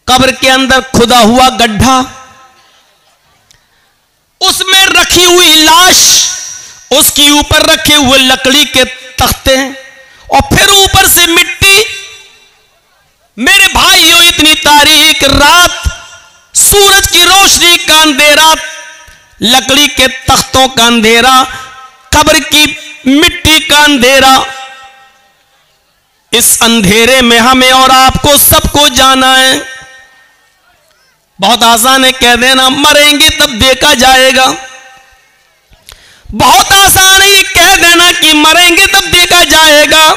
कब्र के अंदर खुदा हुआ गड्ढा, उसमें रखी हुई लाश, उसके ऊपर रखे हुए लकड़ी के तख्ते और फिर ऊपर से मिट्टी। मेरे भाइयों, इतनी तारीक रात, सूरज की रोशनी का अंधेरा, लकड़ी के तख्तों का अंधेरा, कब्र की मिट्टी का अंधेरा, इस अंधेरे में हमें और आपको सबको जाना है। बहुत आसान है कह देना मरेंगे तब देखा जाएगा, बहुत आसान है ये कह देना कि मरेंगे तब देखा जाएगा।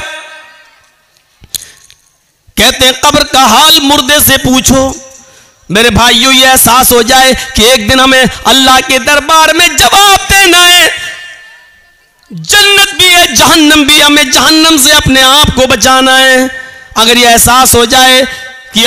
कहते हैं कब्र का हाल मुर्दे से पूछो। मेरे भाइयों, ये एहसास हो जाए कि एक दिन हमें अल्लाह के दरबार में जवाब देना है। जन्नत भी है, जहन्नम भी, हमें जहन्नम से अपने आप को बचाना है। अगर ये एहसास हो जाए कि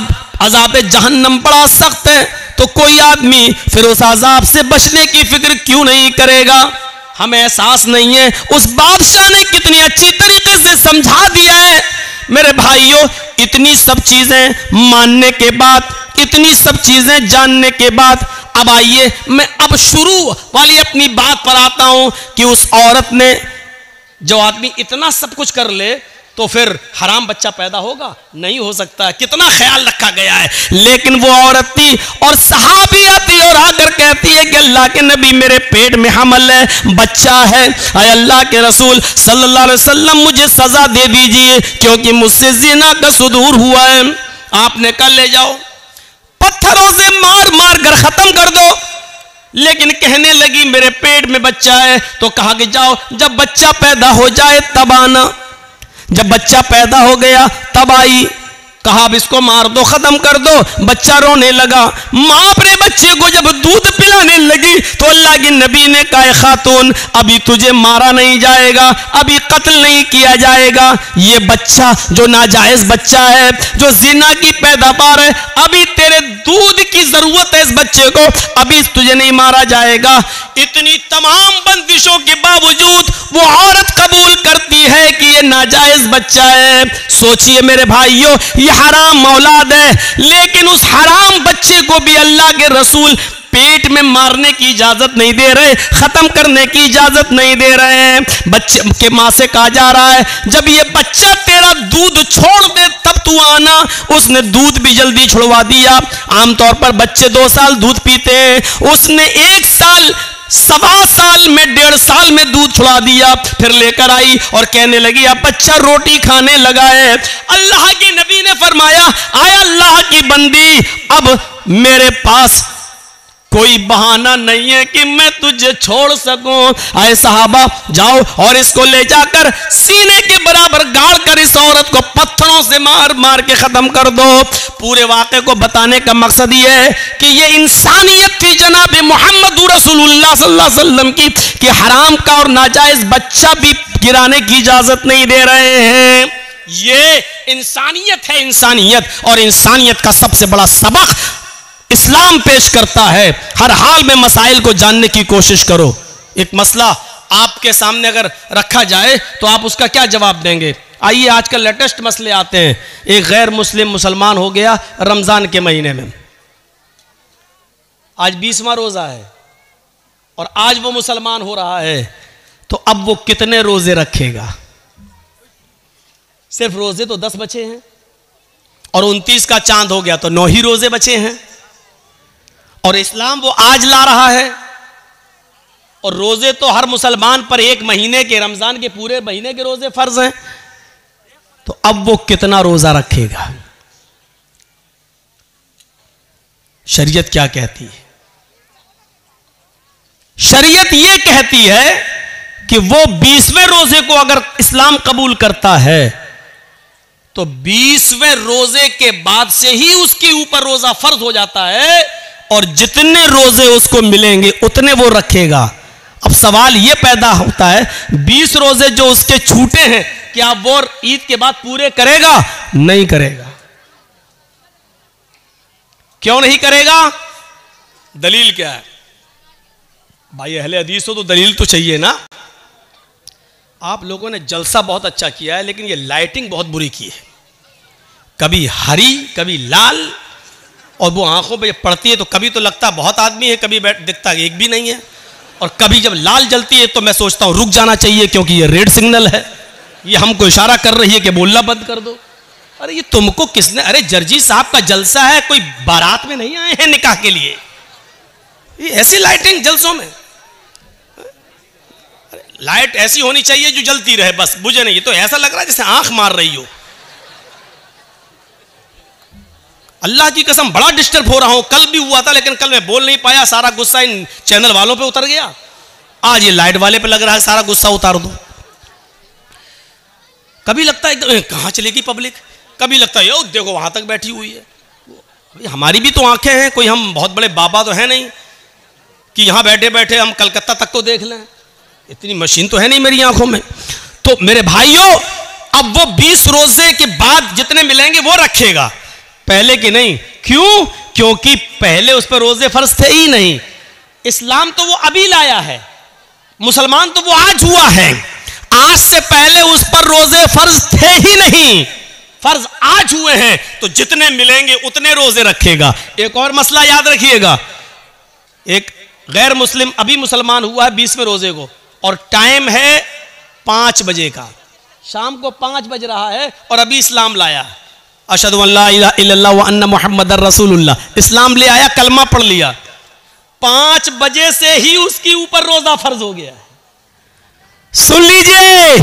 अजाब जहन्नम बड़ा सख्त है, तो कोई आदमी फिर उस अजाब से बचने की फिक्र क्यों नहीं करेगा। हमें एहसास नहीं है उस बादशाह ने कितनी अच्छी तरीके से समझा दिया है। मेरे भाइयों, इतनी सब चीजें मानने के बाद, इतनी सब चीजें जानने के बाद, अब आइए मैं अब शुरू वाली अपनी बात पर आता हूं कि उस औरत ने, जो आदमी इतना सब कुछ कर ले तो फिर हराम बच्चा पैदा होगा? नहीं हो सकता। कितना ख्याल रखा गया है। लेकिन वो औरत थी और सहाबी आती और आकर कहती है कि अल्लाह के नबी, मेरे पेट में हमल है, बच्चा है, अय अल्लाह के रसूल सल्लल्लाहु अलैहि वसल्लम, मुझे सजा दे दीजिए क्योंकि मुझसे जिना का सुदूर हुआ है। आपने कहा ले जाओ, पत्थरों से मार मार कर खत्म कर दो। लेकिन कहने लगी मेरे पेट में बच्चा है। तो कहा कि जाओ, जब बच्चा पैदा हो जाए तब आना। जब बच्चा पैदा हो गया तब आई। कहा अब इसको मार दो, खत्म कर दो। बच्चा रोने लगा। मां अपने बच्चे को जब दूध पिलाने लगी तो अल्लाह के नबी ने कहा खातून, अभी तुझे मारा नहीं जाएगा, अभी कत्ल नहीं किया जाएगा। ये बच्चा जो नाजायज बच्चा है, जो जिना की पैदावार है, अभी तेरे दूध की जरूरत है इस बच्चे को, अभी तुझे नहीं मारा जाएगा। इतनी तमाम बंदिशों के बावजूद वो औरत कबूल करती है कि ये नाजायज बच्चा है। सोचिए मेरे भाइयों, ये हराम औलाद है, लेकिन उस हराम बच्चे को भी अल्लाह के रसूल पेट में मारने की इजाजत नहीं दे रहे, खत्म करने की इजाजत नहीं दे रहे हैं। बच्चे के मां से कहा जा रहा है जब ये बच्चा तेरा दूध छोड़ दे तब तू आना। उसने दूध भी जल्दी छुड़वा दिया। आमतौर पर बच्चे 2 साल दूध पीते हैं, उसने 1 साल, 1.25 साल में, 1.5 साल में दूध छुड़ा दिया। फिर लेकर आई और कहने लगी अब बच्चा रोटी खाने लगा है। अल्लाह के नबी ने फरमाया, आया अल्लाह की बंदी, अब मेरे पास कोई बहाना नहीं है कि मैं तुझे छोड़ सकूं। आए सहाबा, जाओ और इसको ले जाकर सीने के बराबर गाड़ कर इस औरत को पत्थरों से मार मार के खत्म कर दो। पूरे वाक़े को बताने का मकसद ये है कि ये इंसानियत थी जनाब मोहम्मद रसूलुल्लाह सल्लल्लाहु अलैहि वसल्लम की, कि हराम का और नाजायज बच्चा भी गिराने की इजाजत नहीं दे रहे हैं। ये इंसानियत है, इंसानियत। और इंसानियत का सबसे बड़ा सबक इस्लाम पेश करता है। हर हाल में मसाइल को जानने की कोशिश करो। एक मसला आपके सामने अगर रखा जाए तो आप उसका क्या जवाब देंगे? आइए आजकल लेटेस्ट मसले आते हैं। एक गैर मुस्लिम मुसलमान हो गया रमजान के महीने में, आज 20वां रोजा है और आज वो मुसलमान हो रहा है, तो अब वो कितने रोजे रखेगा? सिर्फ रोजे तो 10 बचे हैं और 29 का चांद हो गया तो 9 ही रोजे बचे हैं। और इस्लाम वो आज ला रहा है और रोजे तो हर मुसलमान पर 1 महीने के, रमजान के पूरे महीने के रोजे फर्ज हैं। तो अब वो कितना रोजा रखेगा? शरीयत क्या कहती है? शरीयत ये कहती है कि वो 20वें रोजे को अगर इस्लाम कबूल करता है तो 20वें रोजे के बाद से ही उसके ऊपर रोजा फर्ज हो जाता है और जितने रोजे उसको मिलेंगे उतने वो रखेगा। अब सवाल ये पैदा होता है 20 रोजे जो उसके छूटे हैं, क्या वो ईद के बाद पूरे करेगा? नहीं करेगा। क्यों नहीं करेगा? दलील क्या है? भाई अहले हदीस हो तो दलील तो चाहिए ना। आप लोगों ने जलसा बहुत अच्छा किया है, लेकिन ये लाइटिंग बहुत बुरी की है। कभी हरी, कभी लाल, और वो आंखों पे जब पड़ती है तो कभी तो लगता बहुत आदमी है, कभी दिखता एक भी नहीं है, और कभी जब लाल जलती है तो मैं सोचता हूँ रुक जाना चाहिए क्योंकि ये रेड सिग्नल है, ये हमको इशारा कर रही है कि बोलना बंद कर दो। अरे ये तुमको किसने, अरे जर्जी साहब का जलसा है, कोई बारात में नहीं आए हैं निकाह के लिए, ये ऐसी लाइटिंग जलसों में, लाइट ऐसी होनी चाहिए जो जलती रहे बस, बुझे नहीं। ये तो ऐसा लग रहा है जैसे आंख मार रही हो। अल्लाह की कसम बड़ा डिस्टर्ब हो रहा हूं, कल भी हुआ था लेकिन कल मैं बोल नहीं पाया, सारा गुस्सा इन चैनल वालों पे उतर गया। आज ये लाइट वाले पे लग रहा है सारा गुस्सा उतार दो। कभी लगता है कहां चलेगी पब्लिक, कभी लगता है यो देखो वहां तक बैठी हुई है। अभी हमारी भी तो आंखें हैं, कोई हम बहुत बड़े बाबा तो है नहीं कि यहां बैठे बैठे हम कलकत्ता तक तो देख लें, इतनी मशीन तो है नहीं मेरी आंखों में। तो मेरे भाइयों, अब वो 20 रोजे के बाद जितने मिलेंगे वो रखेगा, पहले के नहीं। क्यों? क्योंकि पहले उस पर रोजे फर्ज थे ही नहीं। इस्लाम तो वो अभी लाया है, मुसलमान तो वो आज हुआ है। आज से पहले उस पर रोजे फर्ज थे ही नहीं, फर्ज आज हुए हैं, तो जितने मिलेंगे उतने रोजे रखेगा। एक और मसला याद रखिएगा, एक गैर मुस्लिम अभी मुसलमान हुआ है 20वें रोजे को, और टाइम है 5 बजे का, शाम को 5 बज रहा है और अभी इस्लाम लाया, अशहदु अल्ला इलाहा इल्लल्लाह व अन्ना मुहम्मदर रसूलुल्लाह, इस्लाम ले आया, कलमा पढ़ लिया, 5 बजे से ही उसके ऊपर रोजा फर्ज हो गया। सुन लीजिए,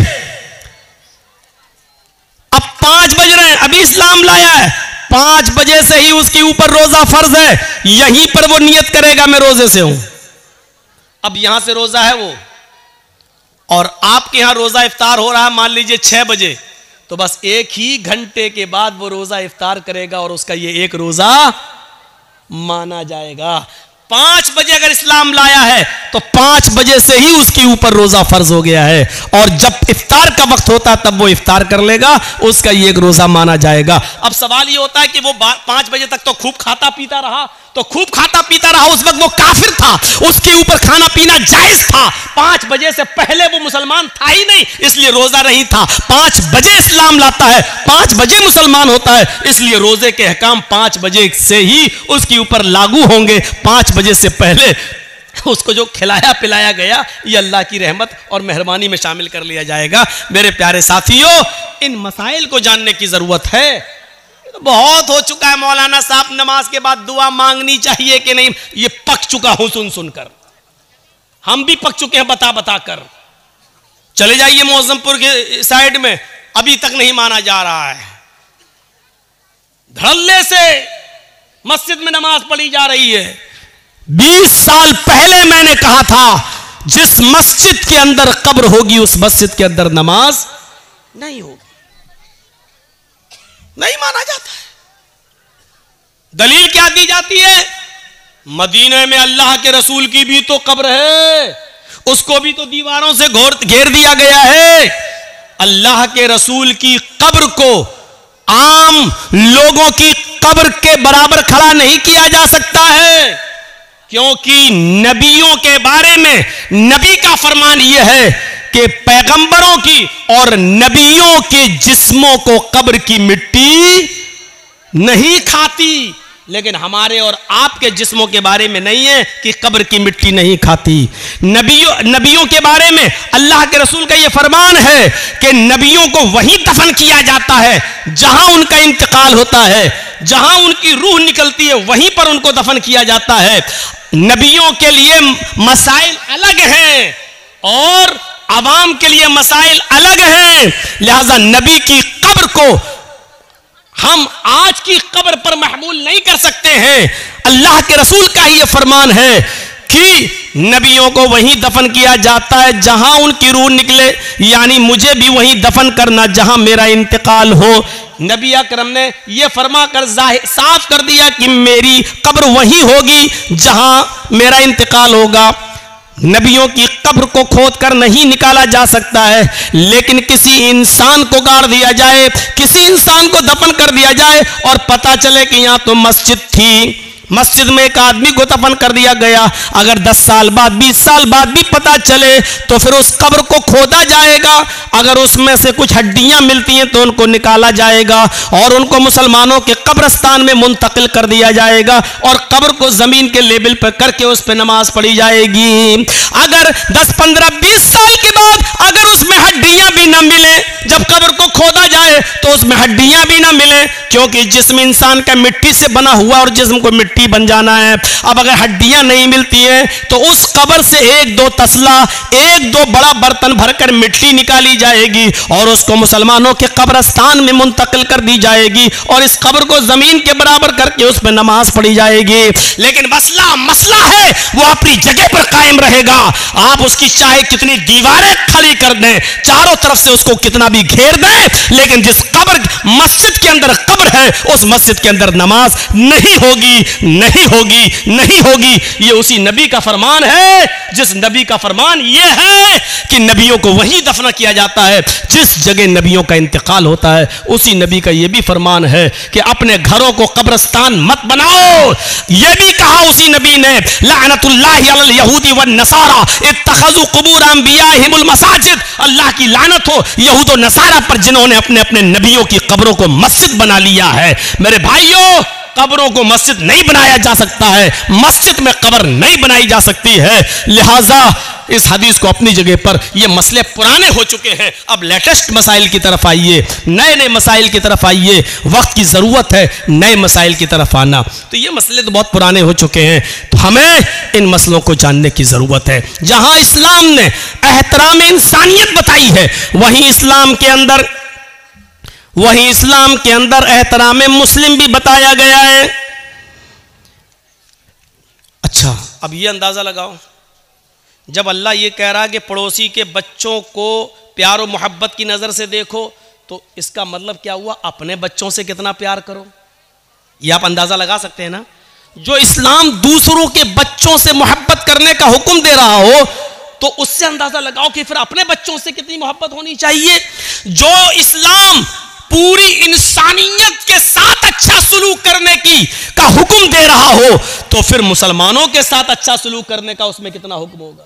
अब 5 बज रहे हैं, अभी इस्लाम लाया है, 5 बजे से ही उसके ऊपर रोजा फर्ज है। यहीं पर वो नियत करेगा मैं रोजे से हूं। अब यहां से रोजा है वो, और आपके यहां रोजा इफ्तार हो रहा है मान लीजिए 6 बजे, तो बस 1 ही घंटे के बाद वो रोजा इफ्तार करेगा और उसका ये एक रोजा माना जाएगा। 5 बजे अगर इस्लाम लाया है तो 5 बजे से ही उसके ऊपर रोजा फर्ज हो गया है, और जब इफ्तार का वक्त होता तब वो इफ्तार कर लेगा, उसका ये एक रोजा माना जाएगा। अब सवाल ये होता है कि वो 5 बजे तक तो खूब खाता पीता रहा, तो खूब खाता पीता रहा, उस वक्त वो काफिर था, उसके ऊपर खाना पीना जायज था। 5 बजे से पहले वो मुसलमान था ही नहीं, इसलिए रोजा नहीं था। 5 बजे इस्लाम लाता है, 5 बजे मुसलमान होता है, इसलिए रोजे के अहकाम 5 बजे से ही उसके ऊपर लागू होंगे। 5 बजे से पहले उसको जो खिलाया पिलाया गया ये अल्लाह की रहमत और मेहरबानी में शामिल कर लिया जाएगा। मेरे प्यारे साथियों, इन मसाइल को जानने की जरूरत है। बहुत हो चुका है मौलाना साहब, नमाज के बाद दुआ मांगनी चाहिए कि नहीं, ये पक चुका हूं सुन सुनकर, हम भी पक चुके हैं बता बता कर। चले जाइए मौजमपुर के साइड में, अभी तक नहीं माना जा रहा है, धड़ल्ले से मस्जिद में नमाज पढ़ी जा रही है। 20 साल पहले मैंने कहा था जिस मस्जिद के अंदर कब्र होगी उस मस्जिद के अंदर नमाज नहीं होगी, नहीं माना जाता है। दलील क्या दी जाती है? मदीने में अल्लाह के रसूल की भी तो कब्र है, उसको भी तो दीवारों से घेर दिया गया है। अल्लाह के रसूल की कब्र को आम लोगों की कब्र के बराबर खड़ा नहीं किया जा सकता है, क्योंकि नबियों के बारे में नबी का फरमान यह है कि पैगंबरों की और नबियों के जिस्मों को कब्र की मिट्टी नहीं खाती, लेकिन हमारे और आपके जिस्मों के बारे में नहीं है कि कब्र की मिट्टी नहीं खाती। नबियों के बारे में अल्लाह के रसूल का यह फरमान है कि नबियों को वहीं दफन किया जाता है जहां उनका इंतकाल होता है, जहां उनकी रूह निकलती है वहीं पर उनको दफन किया जाता है। नबियों के लिए मसाइल अलग हैं और आवाम के लिए मसाइल अलग हैं, लिहाजा नबी की कब्र को हम आज की कब्र पर महमूल नहीं कर सकते हैं। अल्लाह के रसूल का ही यह फरमान है कि नबियों को वहीं दफन किया जाता है जहां उनकी रूह निकले, यानी मुझे भी वहीं दफन करना जहां मेरा इंतकाल हो। नबी अकरम ने यह फरमा कर साफ कर दिया कि मेरी कब्र वहीं होगी जहां मेरा इंतकाल होगा। नबियों की कब्र को खोद कर नहीं निकाला जा सकता है, लेकिन किसी इंसान को गाड़ दिया जाए, किसी इंसान को दफन कर दिया जाए और पता चले कि यहां तो मस्जिद थी, मस्जिद में एक आदमी को दफन कर दिया गया, अगर 10 साल बाद 20 साल बाद भी पता चले तो फिर उस कब्र को खोदा जाएगा, अगर उसमें से कुछ हड्डियां मिलती हैं तो उनको निकाला जाएगा और उनको मुसलमानों के कब्रिस्तान में मुंतकिल कर दिया जाएगा और कब्र को जमीन के लेवल पर करके उस पर नमाज पढ़ी जाएगी। अगर 10, 15, 20 साल के बाद अगर उसमें हड्डियां भी ना मिले, जब कब्र को खोदा जाए तो उसमें हड्डियां भी ना मिले, क्योंकि जिस्म इंसान का मिट्टी से बना हुआ और जिस्म को मिट्टी बन जाना है। अब अगर हड्डियां नहीं मिलती हैं तो उस कब्र से 1-2 तसला, 1-2 बड़ा बर्तन भरकर मिट्टी निकाली जाएगी और उसको मुसलमानों के कब्रिस्तान में मुंतकिल कर दी जाएगी और इस कब्र को जमीन के बराबर करके उस पर नमाज पढ़ी जाएगी। लेकिन मसला है वो अपनी जगह पर कायम रहेगा। आप उसकी चाहे कितनी दीवारें खड़ी कर दें, चारों तरफ से उसको कितना भी घेर दें, लेकिन जिस कब्र मस्जिद के अंदर कब्र है उस मस्जिद के अंदर नमाज नहीं होगी, नहीं होगी, नहीं होगी। ये उसी नबी का फरमान है जिस नबी का फरमान ये है कि नबियों को वहीं दफन किया जाता है जिस जगह नबियों का इंतकाल होता है। उसी नबी का ये भी फरमान है कि अपने घरों को कब्रिस्तान मत बनाओ। ये भी कहा उसी नबी ने, लानतुल्लाहि अलल यहूदी वन नसारा इत्तखज़ू कुबूर अंबियाहिमुल मसाजिद। अल्लाह की लानत हो यहूद और नसारा पर जिन्होंने अपने अपने नबियों की कब्रों को मस्जिद बना लिया है। मेरे भाइयों, कब्रों को मस्जिद नहीं बनाया जा सकता है, मस्जिद में कब्र नहीं बनाई जा सकती है। लिहाजा इस हदीस को अपनी जगह पर, ये मसले पुराने हो चुके हैं, अब लेटेस्ट मसाइल की तरफ आइए, नए नए मसाइल की तरफ आइए। वक्त की ज़रूरत है नए मसाइल की तरफ आना। तो ये मसले तो बहुत पुराने हो चुके हैं, तो हमें इन मसलों को जानने की ज़रूरत है। जहाँ इस्लाम ने एहतराम इंसानियत बताई है, वहीं इस्लाम के अंदर एहतराम मुस्लिम भी बताया गया है। अच्छा, अब ये अंदाज़ा लगाओ, जब अल्लाह ये कह रहा है कि पड़ोसी के बच्चों को प्यार और मोहब्बत की नज़र से देखो, तो इसका मतलब क्या हुआ? अपने बच्चों से कितना प्यार करो। ये आप अंदाज़ा लगा सकते हैं ना। जो इस्लाम दूसरों के बच्चों से मोहब्बत करने का हुक्म दे रहा हो, तो उससे अंदाज़ा लगाओ कि फिर अपने बच्चों से कितनी मोहब्बत होनी चाहिए। जो इस्लाम पूरी इंसानियत के साथ अच्छा सलूक करने का हुक्म दे रहा हो, तो फिर मुसलमानों के साथ अच्छा सलूक करने का उसमें कितना हुक्म होगा।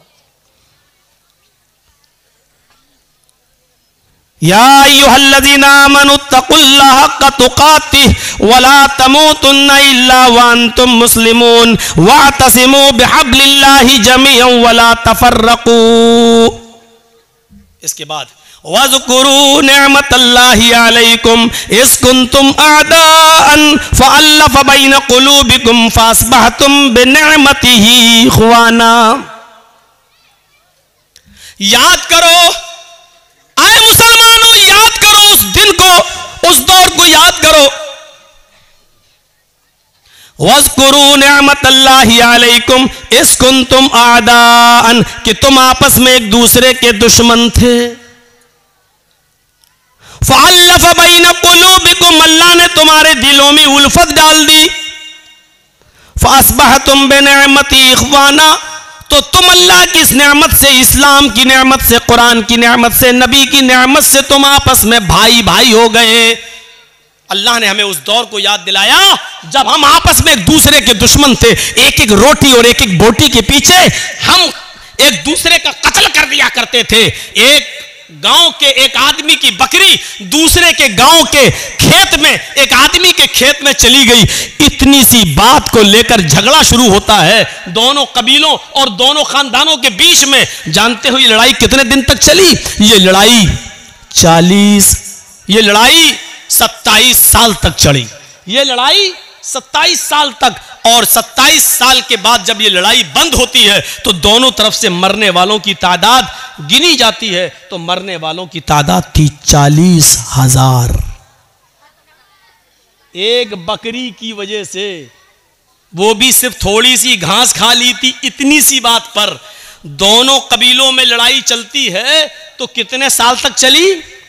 या अय्युहल्लज़ीना आमनुत्तकुल्लाह हक्का तुकातिह वला तमूतुन्ना इल्ला व अंतुम मुस्लिमून वातसिमू बिहब्लिल्लाहि जमीअन वला तफर्रकू। इसके बाद वज़कुरू निअमतल्लाहि अलैकुम इज़ कुंतुम अअदाअन फ़अल्लफ़ बैन क़ुलूबिकुम फ़अस्बहतुम बिनिअमतिही इख़वाना। याद करो, आए मुसलमानों, याद करो उस दिन को, उस दौर को याद करो। वज़कुरू निअमतल्लाहि अलैकुम इज़ कुंतुम अअदाअन, कि तुम आपस में एक दूसरे के दुश्मन थे। फ़अल्लफ़ बैन क़ुलूबिकुम, अल्लाह ने तुम्हारे दिलों में उल्फत डाल दी। फ़अस्बहतुम बिनिअमतिही इख़वाना, तो तुम अल्लाह की इस नेमत से, इस्लाम की नेमत से, कुरान की नेमत से, नबी की नेमत से तुम आपस में भाई भाई हो गए। अल्लाह ने हमें उस दौर को याद दिलाया जब हम आपस में एक दूसरे के दुश्मन थे। एक एक रोटी और एक एक बोटी के पीछे हम एक दूसरे का कत्ल कर दिया करते थे। एक गांव के एक आदमी की बकरी दूसरे के गांव के खेत में, एक आदमी के खेत में चली गई, इतनी सी बात को लेकर झगड़ा शुरू होता है दोनों कबीलों और दोनों खानदानों के बीच में। जानते हो ये लड़ाई कितने दिन तक चली? ये लड़ाई 27 साल तक चली। ये लड़ाई 27 साल तक, और 27 साल के बाद जब ये लड़ाई बंद होती है तो दोनों तरफ से मरने वालों की तादाद गिनी जाती है, तो मरने वालों की तादाद थी 40,000। एक बकरी की वजह से, वो भी सिर्फ थोड़ी सी घास खा ली थी, इतनी सी बात पर दोनों कबीलों में लड़ाई चलती है। तो कितने साल तक चली?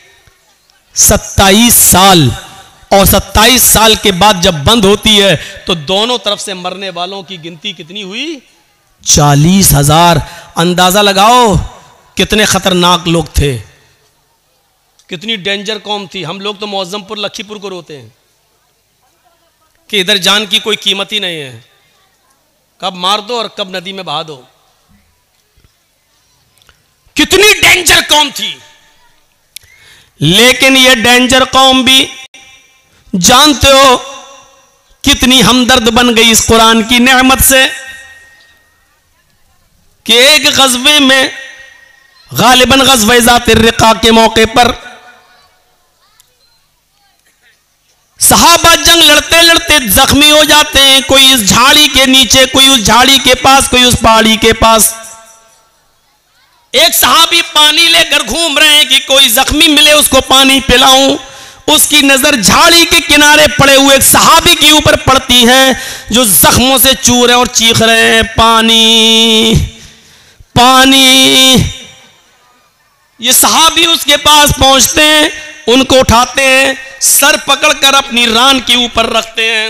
27 साल। और 27 साल के बाद जब बंद होती है तो दोनों तरफ से मरने वालों की गिनती कितनी हुई? 40,000। अंदाजा लगाओ कितने खतरनाक लोग थे, कितनी डेंजर कौम थी। हम लोग तो मौज़्ज़मपुर लखीपुर को रोते हैं कि इधर जान की कोई कीमत ही नहीं है, कब मार दो और कब नदी में बहा दो। कितनी डेंजर कौम थी। लेकिन ये डेंजर कौम भी जानते हो कितनी हमदर्द बन गई इस कुरान की नेमत से कि एक गज़वे में गालिबन गज़वे ज़ात रिक़ा के मौके पर सहाबा जंग लड़ते लड़ते जख्मी हो जाते हैं। कोई इस झाड़ी के नीचे, कोई उस झाड़ी के पास, कोई उस पहाड़ी के पास। एक सहाबी पानी लेकर घूम रहे हैं कि कोई जख्मी मिले उसको पानी पिलाऊं। उसकी नजर झाड़ी के किनारे पड़े हुए एक सहाबी के ऊपर पड़ती है जो जख्मों से चू रहे हैं और चीख रहे हैं, पानी पानी। ये सहाबी उसके पास पहुंचते हैं, उनको उठाते हैं, सर पकड़कर अपनी रान के ऊपर रखते हैं,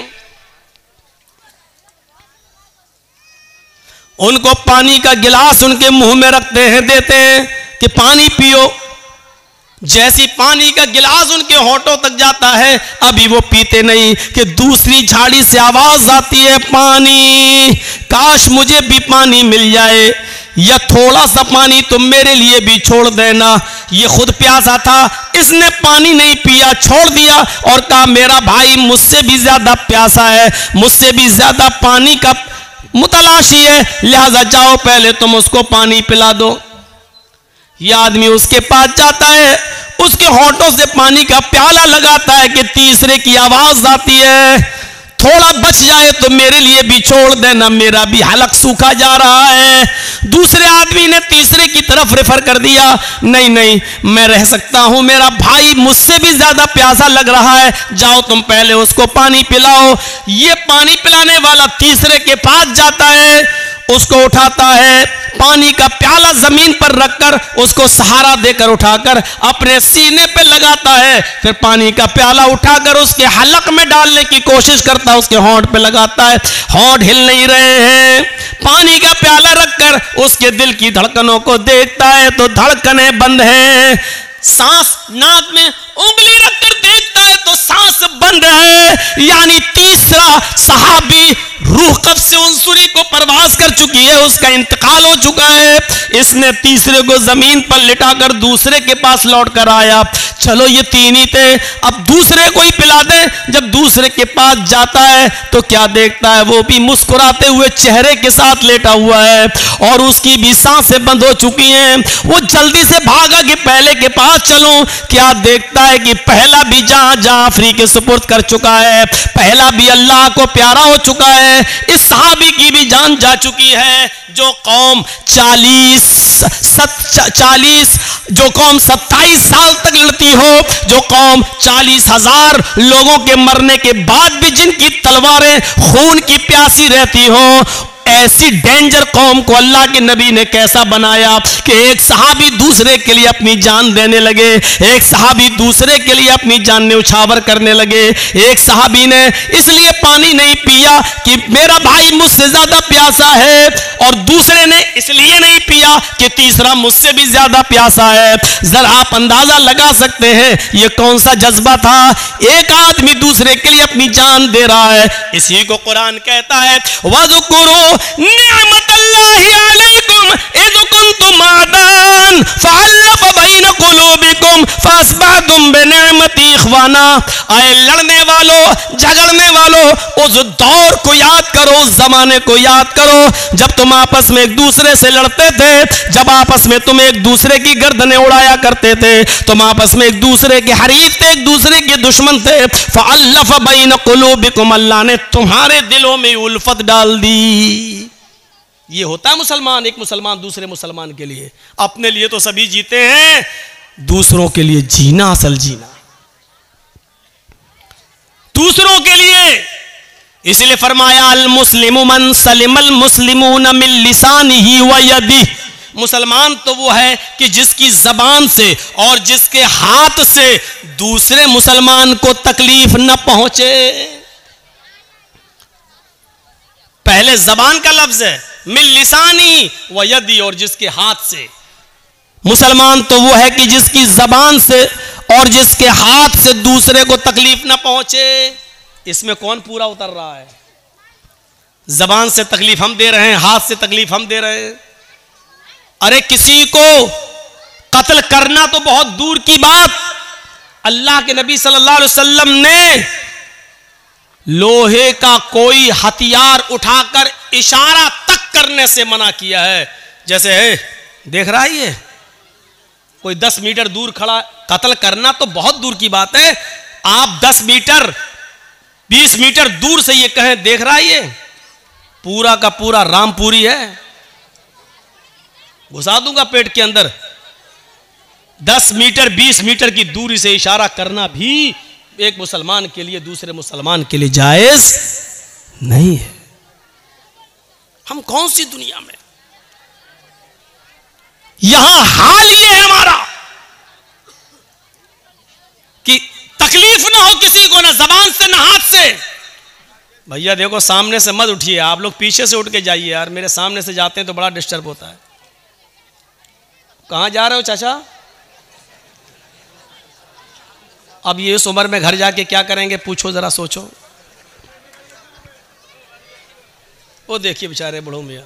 उनको पानी का गिलास उनके मुंह में रखते हैं, देते हैं कि पानी पियो। जैसी पानी का गिलास उनके होठों तक जाता है, अभी वो पीते नहीं कि दूसरी झाड़ी से आवाज आती है, पानी, काश मुझे भी पानी मिल जाए, या थोड़ा सा पानी तुम मेरे लिए भी छोड़ देना। ये खुद प्यासा था, इसने पानी नहीं पिया, छोड़ दिया और कहा मेरा भाई मुझसे भी ज्यादा प्यासा है, मुझसे भी ज्यादा पानी का मुतलाशी है, लिहाजा जाओ पहले तुम उसको पानी पिला दो। यह आदमी उसके पास जाता है, उसके होठों से पानी का प्याला लगाता है कि तीसरे की आवाज आती है, थोड़ा बच जाए तो मेरे लिए भी छोड़ देना, मेरा भी हलक सूखा जा रहा है। दूसरे आदमी ने तीसरे की तरफ रेफर कर दिया, नहीं नहीं मैं रह सकता हूं, मेरा भाई मुझसे भी ज्यादा प्यासा लग रहा है, जाओ तुम पहले उसको पानी पिलाओ। ये पानी पिलाने वाला तीसरे के पास जाता है, उसको उठाता है, पानी का प्याला जमीन पर रखकर उसको सहारा देकर उठाकर अपने सीने पे लगाता है, फिर पानी का प्याला उठाकर उसके हलक में डालने की कोशिश करता है, उसके होंठ पे लगाता है, होंठ हिल नहीं रहे हैं। पानी का प्याला रखकर उसके दिल की धड़कनों को देखता है तो धड़कनें बंद हैं। सांस नाक में उंगली रखकर देखता है तो सांस बंद है। यानी तीसरा सहाबी रूह कब्ज़ से उनसुरी को परवास कर चुकी है, उसका इंतकाल हो चुका है। इसने तीसरे को जमीन पर लिटाकर दूसरे के पास लौट कर आया, चलो ये तीन ही थे, अब दूसरे को ही पिला दें। जब दूसरे के पास जाता है तो क्या देखता है, वो भी मुस्कुराते हुए चेहरे के साथ लेटा हुआ है और उसकी भी सांसें बंद हो चुकी हैं। वो जल्दी से भागा कि पहले के पास चलूं, क्या देखता है कि पहला भी जहां जाफरी के सुपुर्द कर चुका है, पहला भी अल्लाह को प्यारा हो चुका है, इस सहाबी की भी जान जा चुकी है। जो कौम 27 साल तक लड़ती हो, जो कौम 40,000 लोगों के मरने के बाद भी जिनकी तलवारें खून की प्यासी रहती हो, ऐसी डेंजर कौम को अल्लाह के नबी ने कैसा बनाया कि एक सहाबी दूसरे के लिए अपनी जान देने लगे, एक सहाबी दूसरे के लिए अपनी जान न्यौछावर करने लगे। एक सहाबी ने इसलिए पानी नहीं पिया कि मेरा भाई मुझसे ज्यादा प्यासा है, और दूसरे ने इसलिए नहीं पिया कि तीसरा मुझसे भी ज्यादा प्यासा है। जरा आप अंदाजा लगा सकते हैं ये कौन सा जज्बा था। एक आदमी दूसरे के लिए अपनी जान दे रहा है। इसी को कुरान कहता है, वज़कुरू निअमतल्लाहि अलैकुम इज़ कुंतुम आदान फअल्लफ़ बैन क़ुलूबिकुम फ़अस्बहतुम बिनिअमती इख़वाना। आए लड़ने वालों, झगड़ने वालों, उस दौर को याद करो, उस जमाने को याद करो जब तुम आपस में एक दूसरे से लड़ते थे, जब आपस में तुम एक दूसरे की गर्दनें उड़ाया करते थे, तुम आपस में एक दूसरे के हरीफ थे, एक दूसरे के दुश्मन थे। फ़अल्लफ़ बैन क़ुलूबिकुम, अल्लाह ने तुम्हारे दिलों में उल्फत डाल दी। ये होता है मुसलमान, एक मुसलमान दूसरे मुसलमान के लिए। अपने लिए तो सभी जीते हैं, दूसरों के लिए जीना असल जीना, दूसरों के लिए। इसलिए फरमाया अल मुस्लिमु मन सलिमल मुस्लिमून मिन लिसानिही व यदिही। मुसलमान तो वो है कि जिसकी जबान से और जिसके हाथ से दूसरे मुसलमान को तकलीफ न पहुंचे। पहले जबान का लफ्ज है, मिन लिसानी व यदी, और जिसके हाथ से। मुसलमान तो वो है कि जिसकी जबान से और जिसके हाथ से दूसरे को तकलीफ ना पहुंचे। इसमें कौन पूरा उतर रहा है? जबान से तकलीफ हम दे रहे हैं, हाथ से तकलीफ हम दे रहे हैं। अरे किसी को कत्ल करना तो बहुत दूर की बात, अल्लाह के नबी सल्लल्लाहु अलैहि वसल्लम ने लोहे का कोई हथियार उठाकर इशारा तक करने से मना किया है। जैसे है, देख रहा है ये कोई 10 मीटर दूर खड़ा, कत्ल करना तो बहुत दूर की बात है। आप 10 मीटर 20 मीटर दूर से ये कहें, देख रहा है ये पूरा का पूरा रामपुरी है, घुसा दूंगा पेट के अंदर। 10 मीटर 20 मीटर की दूरी से इशारा करना भी एक मुसलमान के लिए दूसरे मुसलमान के लिए जायज नहीं है। हम कौन सी दुनिया में, यहां हाल ये है हमारा कि तकलीफ ना हो किसी को, ना जबान से ना हाथ से। भैया देखो, सामने से मत उठिए, आप लोग पीछे से उठ के जाइए यार, मेरे सामने से जाते हैं तो बड़ा डिस्टर्ब होता है। कहां जा रहे हो चाचा? अब ये इस उम्र में घर जाके क्या करेंगे, पूछो जरा, सोचो। वो देखिए बेचारे बूढ़ों मियां,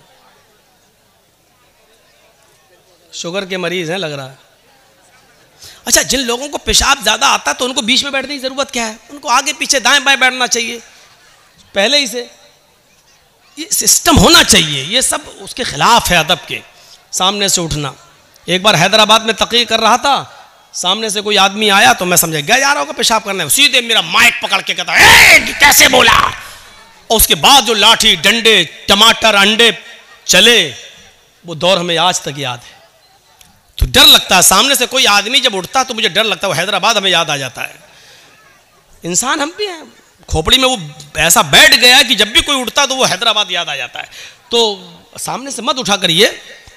शुगर के मरीज हैं लग रहा है। अच्छा, जिन लोगों को पेशाब ज्यादा आता है तो उनको बीच में बैठने की जरूरत क्या है? उनको आगे पीछे दाएं बाएं बैठना चाहिए पहले ही से। ये सिस्टम होना चाहिए, ये सब उसके खिलाफ है अदब के, सामने से उठना। एक बार हैदराबाद में तकरीर कर रहा था, सामने से कोई आदमी आया तो मैं समझा गया जा रहा होगा पेशाब करने, सीधे मेरा माइक पकड़ के कहता है कैसे बोला। और उसके बाद जो लाठी डंडे टमाटर अंडे चले, वो दौर हमें आज तक याद है। तो डर लगता है, सामने से कोई आदमी जब उठता तो मुझे डर लगता है। वो हैदराबाद हमें याद आ जाता है। इंसान हम भी हैं, खोपड़ी में वो ऐसा बैठ गया कि जब भी कोई उठता तो वो हैदराबाद याद आ जाता है। तो सामने से मत उठा करिए।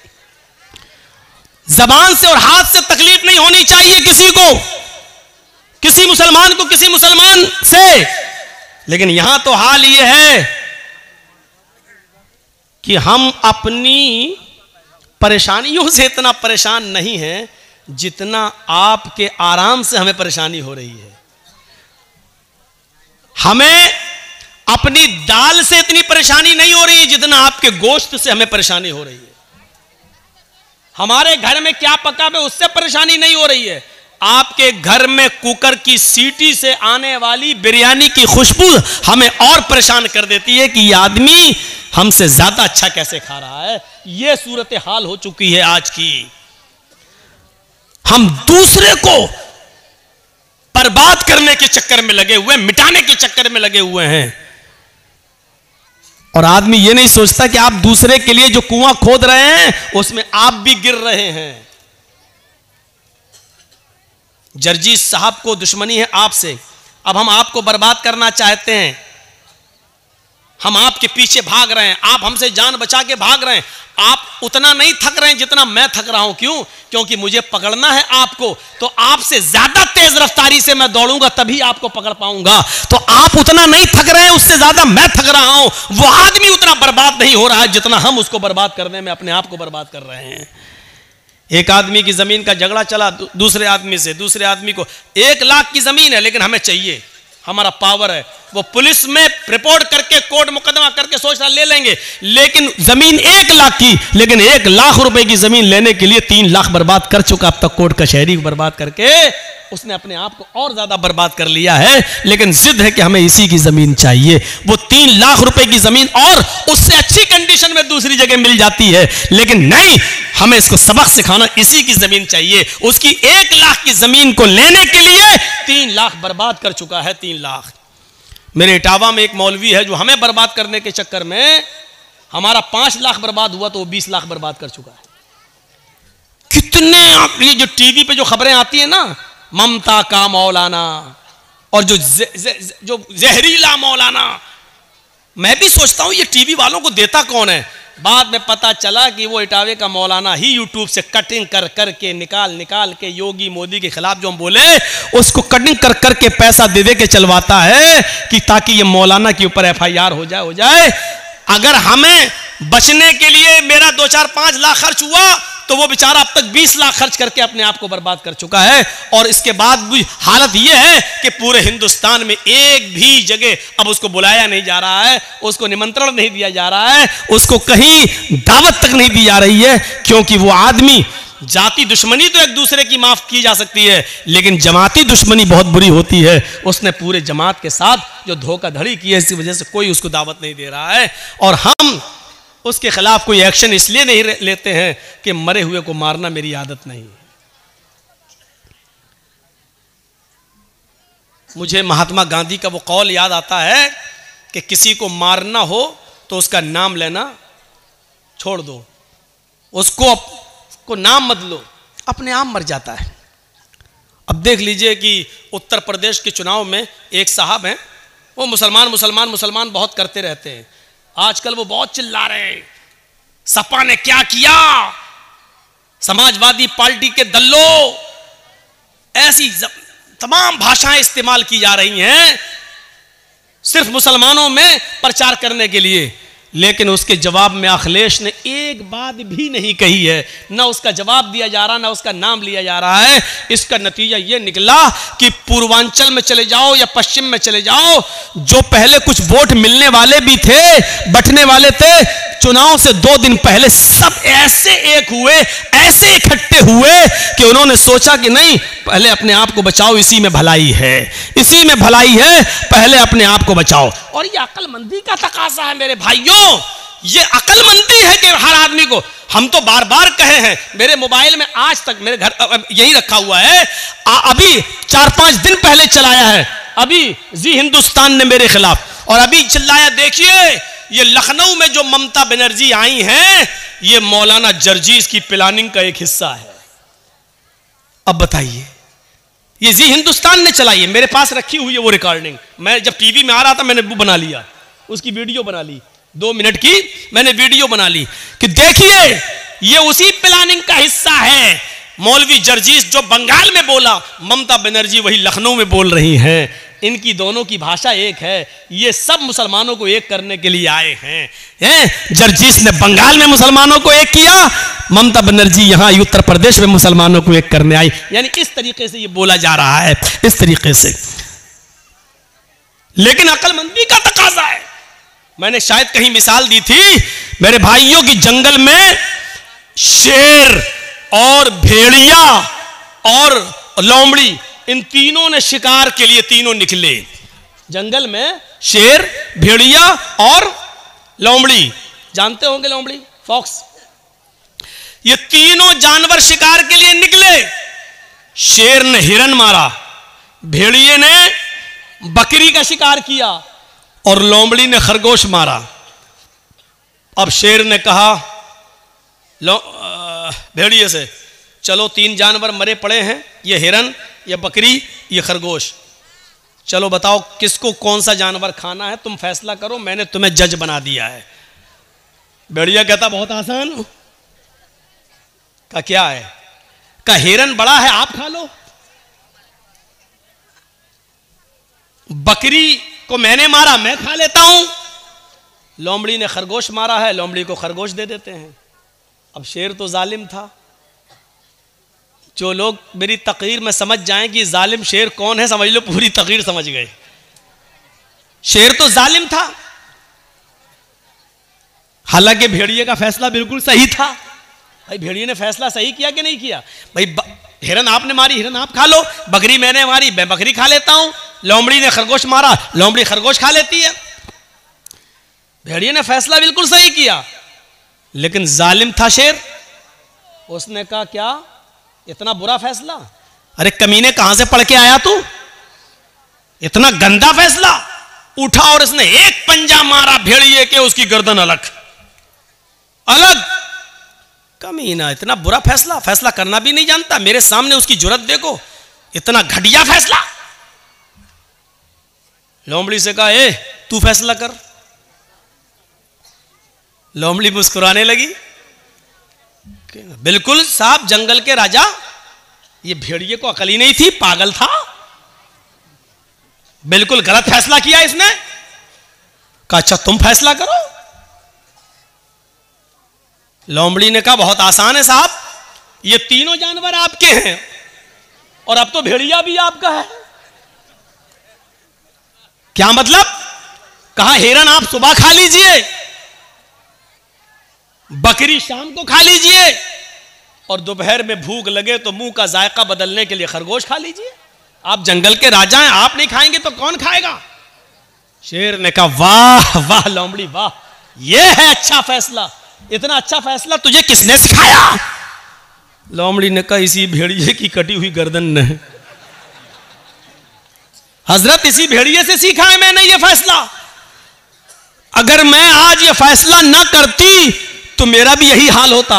जबान से और हाथ से तकलीफ नहीं होनी चाहिए किसी को, किसी मुसलमान को किसी मुसलमान से। लेकिन यहां तो हाल ये है कि हम अपनी परेशानियों से इतना परेशान नहीं हैं जितना आपके आराम से हमें परेशानी हो रही है। हमें अपनी दाल से इतनी परेशानी नहीं हो रही है जितना आपके गोश्त से हमें परेशानी हो रही है। हमारे घर में क्या पका है उससे परेशानी नहीं हो रही है, आपके घर में कुकर की सीटी से आने वाली बिरयानी की खुशबू हमें और परेशान कर देती है कि ये आदमी हमसे ज्यादा अच्छा कैसे खा रहा है। ये सूरत हाल हो चुकी है आज की। हम दूसरे को बर्बाद करने के चक्कर में लगे हुए, मिटाने के चक्कर में लगे हुए हैं। और आदमी ये नहीं सोचता कि आप दूसरे के लिए जो कुआं खोद रहे हैं उसमें आप भी गिर रहे हैं। जर्जीस साहब को दुश्मनी है आपसे, अब हम आपको बर्बाद करना चाहते हैं, हम आपके पीछे भाग रहे हैं, आप हमसे जान बचा के भाग रहे हैं। आप उतना नहीं थक रहे हैं जितना मैं थक रहा हूं। क्यों? क्योंकि मुझे पकड़ना है आपको, तो आपसे ज्यादा तेज रफ्तारी से मैं दौड़ूंगा तभी आपको पकड़ पाऊंगा। तो आप उतना नहीं थक रहे हैं, उससे ज्यादा मैं थक रहा हूं। वो आदमी उतना बर्बाद नहीं हो रहा है जितना हम उसको बर्बाद करने में अपने आप को बर्बाद कर रहे हैं। एक आदमी की जमीन का झगड़ा चला दूसरे आदमी से, दूसरे आदमी को 1 लाख की जमीन है लेकिन हमें चाहिए, हमारा पावर है। वो पुलिस में रिपोर्ट करके कोर्ट मुकदमा करके सोचता ले लेंगे, लेकिन जमीन 1 लाख की, लेकिन 1 लाख रुपए की जमीन लेने के लिए 3 लाख बर्बाद कर चुका अब तक कोर्ट कचहरी बर्बाद करके। उसने अपने आप को और ज्यादा बर्बाद कर लिया है, लेकिन जिद है कि हमें इसी की जमीन चाहिए। वो 3 लाख रुपए की जमीन और उससे अच्छी कंडीशन में दूसरी जगह मिल जाती है, लेकिन नहीं, हमें इसको सबक सिखाना, इसी की जमीन चाहिए। उसकी 1 लाख की जमीन को लेने के लिए 3 लाख बर्बाद कर चुका है। 3 लाख। मेरे इटावा में एक मौलवी है जो हमें बर्बाद करने के चक्कर में हमारा 5 लाख बर्बाद हुआ तो वो 20 लाख बर्बाद कर चुका है। कितने ये जो टीवी पे जो खबरें आती है ना, ममता का मौलाना और जो जहरीला मौलाना, मैं भी सोचता हूं ये टीवी वालों को देता कौन है। बाद में पता चला कि वो इटावे का मौलाना ही यूट्यूब से कटिंग कर करके निकाल के योगी मोदी के खिलाफ जो हम बोले उसको कटिंग कर करके पैसा दे दे के चलवाता है कि ताकि ये मौलाना के ऊपर FIR हो जाए। अगर हमें बचने के लिए मेरा 2-4-5 लाख खर्च हुआ तो वो बेचारा अब तक 20 लाख खर्च करके अपने आप को बर्बाद कर चुका है। और इसके बाद भी हालत ये है कि पूरे हिंदुस्तान में एक भी जगह अब उसको बुलाया नहीं जा रहा है, उसको निमंत्रण नहीं दिया जा रहा है, उसको कहीं दावत तक नहीं दी जा रही है, क्योंकि वो आदमी, जाति दुश्मनी तो एक दूसरे की माफ की जा सकती है, लेकिन जमाती दुश्मनी बहुत बुरी होती है। उसने पूरे जमात के साथ जो धोखाधड़ी की है, इसी वजह से कोई उसको दावत नहीं दे रहा है। और हम उसके खिलाफ कोई एक्शन इसलिए नहीं लेते हैं कि मरे हुए को मारना मेरी आदत नहीं है। मुझे महात्मा गांधी का वो कौल याद आता है कि किसी को मारना हो तो उसका नाम लेना छोड़ दो, उसको नाम मत लो, अपने आप मर जाता है। अब देख लीजिए कि उत्तर प्रदेश के चुनाव में एक साहब हैं, वो मुसलमान बहुत करते रहते हैं। आजकल वो बहुत चिल्ला रहे हैं, सपा ने क्या किया, समाजवादी पार्टी के दल्लो, ऐसी तमाम भाषाएं इस्तेमाल की जा रही हैं सिर्फ मुसलमानों में प्रचार करने के लिए। लेकिन उसके जवाब में अखिलेश ने एक बात भी नहीं कही है, ना उसका जवाब दिया जा रहा, ना उसका नाम लिया जा रहा है। इसका नतीजा ये निकला कि पूर्वांचल में चले जाओ या पश्चिम में चले जाओ, जो पहले कुछ वोट मिलने वाले भी थे, बंटने वाले थे, चुनाव से 2 दिन पहले सब ऐसे एक हुए, ऐसे इकट्ठे हुए कि उन्होंने सोचा कि नहीं, पहले अपने आप को बचाओ, इसी में भलाई है, इसी में भलाई है, पहले अपने आप को बचाओ। और ये अक्लमंदी का तकाजा है मेरे भाइयों, ये अक्लमंदी है कि हर आदमी को, हम तो बार बार कहे हैं, मेरे मोबाइल में आज तक मेरे घर यही रखा हुआ है, अभी 4-5 दिन पहले चलाया है, अभी जी हिंदुस्तान ने मेरे खिलाफ, और अभी चिल्लाया, देखिए ये लखनऊ में जो ममता बनर्जी आई हैं, ये मौलाना जर्जीस की प्लानिंग का एक हिस्सा है। अब बताइए, ये जी हिंदुस्तान ने चलाई है, मेरे पास रखी हुई है वो रिकॉर्डिंग। मैं जब टीवी में आ रहा था मैंने वो बना लिया, उसकी वीडियो बना ली, 2 मिनट की मैंने वीडियो बना ली कि देखिए ये उसी प्लानिंग का हिस्सा है। मौलवी जर्जीस जो बंगाल में बोला, ममता बनर्जी वही लखनऊ में बोल रही हैं। इनकी दोनों की भाषा एक है, ये सब मुसलमानों को एक करने के लिए आए हैं। जर्जीस ने बंगाल में मुसलमानों को एक किया, ममता बनर्जी यहां उत्तर प्रदेश में मुसलमानों को एक करने आई। यानी इस तरीके से ये बोला जा रहा है, इस तरीके से। लेकिन अक्लमंदी का तकाजा है। मैंने शायद कहीं मिसाल दी थी मेरे भाइयों की, जंगल में शेर और भेड़िया और लोमड़ी, इन तीनों ने शिकार के लिए तीनों निकले। जंगल में शेर, भेड़िया और लोमड़ी, जानते होंगे लोमड़ी, फॉक्स, ये तीनों जानवर शिकार के लिए निकले। शेर ने हिरन मारा, भेड़िए ने बकरी का शिकार किया और लोमड़ी ने खरगोश मारा। अब शेर ने कहा भेड़िए से, चलो 3 जानवर मरे पड़े हैं, ये हिरन, ये बकरी, ये खरगोश, चलो बताओ किसको कौन सा जानवर खाना है, तुम फैसला करो, मैंने तुम्हें जज बना दिया है। भेड़िया कहता बहुत आसान। का क्या है? का हिरन बड़ा है, आप खा लो। बकरी को मैंने मारा, मैं खा लेता हूं। लोमड़ी ने खरगोश मारा है, लोमड़ी को खरगोश दे देते हैं। अब शेर तो जालिम था। जो लोग मेरी तकरीर में समझ जाएं कि जालिम शेर कौन है, समझ लो पूरी तकरीर समझ गए। शेर तो जालिम था, हालांकि भेड़िए का फैसला बिल्कुल सही था। भाई भेड़िए ने फैसला सही किया कि नहीं किया? भाई हिरन आपने मारी, हिरन आप खा लो, बकरी मैंने मारी, मैं बकरी खा लेता हूं, लोमड़ी ने खरगोश मारा, लोमड़ी खरगोश खा लेती है। भेड़िए ने फैसला बिल्कुल सही किया, लेकिन जालिम था शेर। उसने कहा क्या इतना बुरा फैसला? अरे कमीने कहां से पढ़ के आया तू, इतना गंदा फैसला? उठा और इसने एक पंजा मारा भेड़िए के, उसकी गर्दन अलग अलग। कमीना इतना बुरा फैसला, फैसला करना भी नहीं जानता, मेरे सामने उसकी जुर्रत देखो, इतना घटिया फैसला। लोमड़ी से कहा ए तू फैसला कर। लोमड़ी मुस्कुराने लगी, बिल्कुल साहब जंगल के राजा, ये भेड़िए को अकल ही नहीं थी, पागल था, बिल्कुल गलत फैसला किया इसने। कहा अच्छा तुम फैसला करो। लोमड़ी ने कहा बहुत आसान है साहब, ये तीनों जानवर आपके हैं और अब तो भेड़िया भी आपका है। क्या मतलब? कहा हिरन आप सुबह खा लीजिए, बकरी शाम को खा लीजिए, और दोपहर में भूख लगे तो मुंह का जायका बदलने के लिए खरगोश खा लीजिए। आप जंगल के राजा हैं, आप नहीं खाएंगे तो कौन खाएगा? शेर ने कहा वाह वाह लोमड़ी वाह, ये है अच्छा फैसला। इतना अच्छा फैसला तुझे किसने सिखाया? लोमड़ी ने कहा इसी भेड़िए की कटी हुई गर्दन ने। हजरत इसी भेड़िए से सीखा है मैंने ये फैसला। अगर मैं आज ये फैसला ना करती तो मेरा भी यही हाल होता।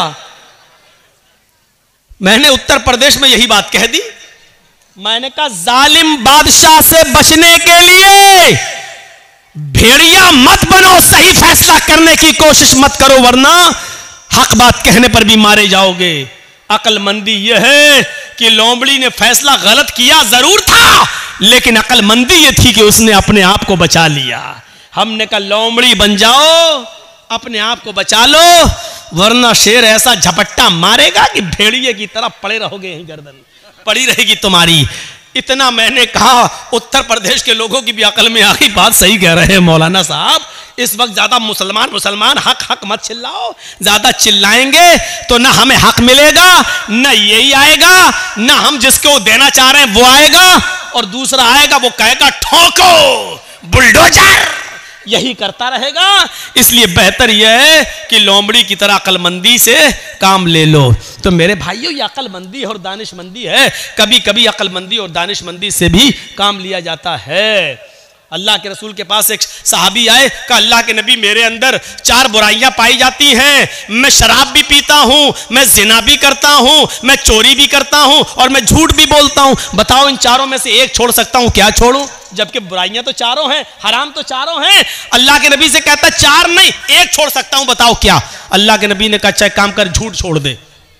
मैंने उत्तर प्रदेश में यही बात कह दी। मैंने कहा जालिम बादशाह से बचने के लिए भेड़िया मत बनो, सही फैसला करने की कोशिश मत करो, वरना हक बात कहने पर भी मारे जाओगे। अक्लमंदी यह है कि लोमड़ी ने फैसला गलत किया जरूर था, लेकिन अक्लमंदी यह थी कि उसने अपने आप को बचा लिया। हमने कहा लोमड़ी बन जाओ, अपने आप को बचा लो, वरना शेर ऐसा झपट्टा मारेगा कि भेड़िए की तरह पड़े रहोगे, यही गर्दन पड़ी रहेगी तुम्हारी। इतना मैंने कहा, उत्तर प्रदेश के लोगों की भी अकल में आ गई, बात सही कह रहे हैं मौलाना साहब। इस वक्त ज्यादा मुसलमान हक हक मत चिल्लाओ, ज्यादा चिल्लाएंगे तो ना हमें हक मिलेगा, ना यही आएगा, ना हम जिसको देना चाह रहे हैं वो आएगा, और दूसरा आएगा वो कहेगा ठोको बुलडोजर, यही करता रहेगा। इसलिए बेहतर यह है कि लोमड़ी की तरह अक्लमंदी से काम ले लो। तो मेरे भाइयों, ये अक्लमंदी और दानिशमंदी है। कभी कभी अक्लमंदी और दानिशमंदी से भी काम लिया जाता है। अल्लाह के रसूल के पास एक सहाबी आए, कहा अल्लाह के नबी मेरे अंदर 4 बुराइयां पाई जाती हैं। मैं शराब भी पीता हूं, मैं जिना भी करता हूं, मैं चोरी भी करता हूं और मैं झूठ भी बोलता हूं। बताओ इन चारों में से एक छोड़ सकता हूं, क्या छोड़ूं? जबकि बुराइयां तो चारों हैं, हराम तो चारों हैं। अल्लाह के नबी से कहता 4 नहीं, 1 छोड़ सकता हूं, बताओ क्या? अल्लाह के नबी ने कहा अच्छा काम कर, झूठ छोड़ दे।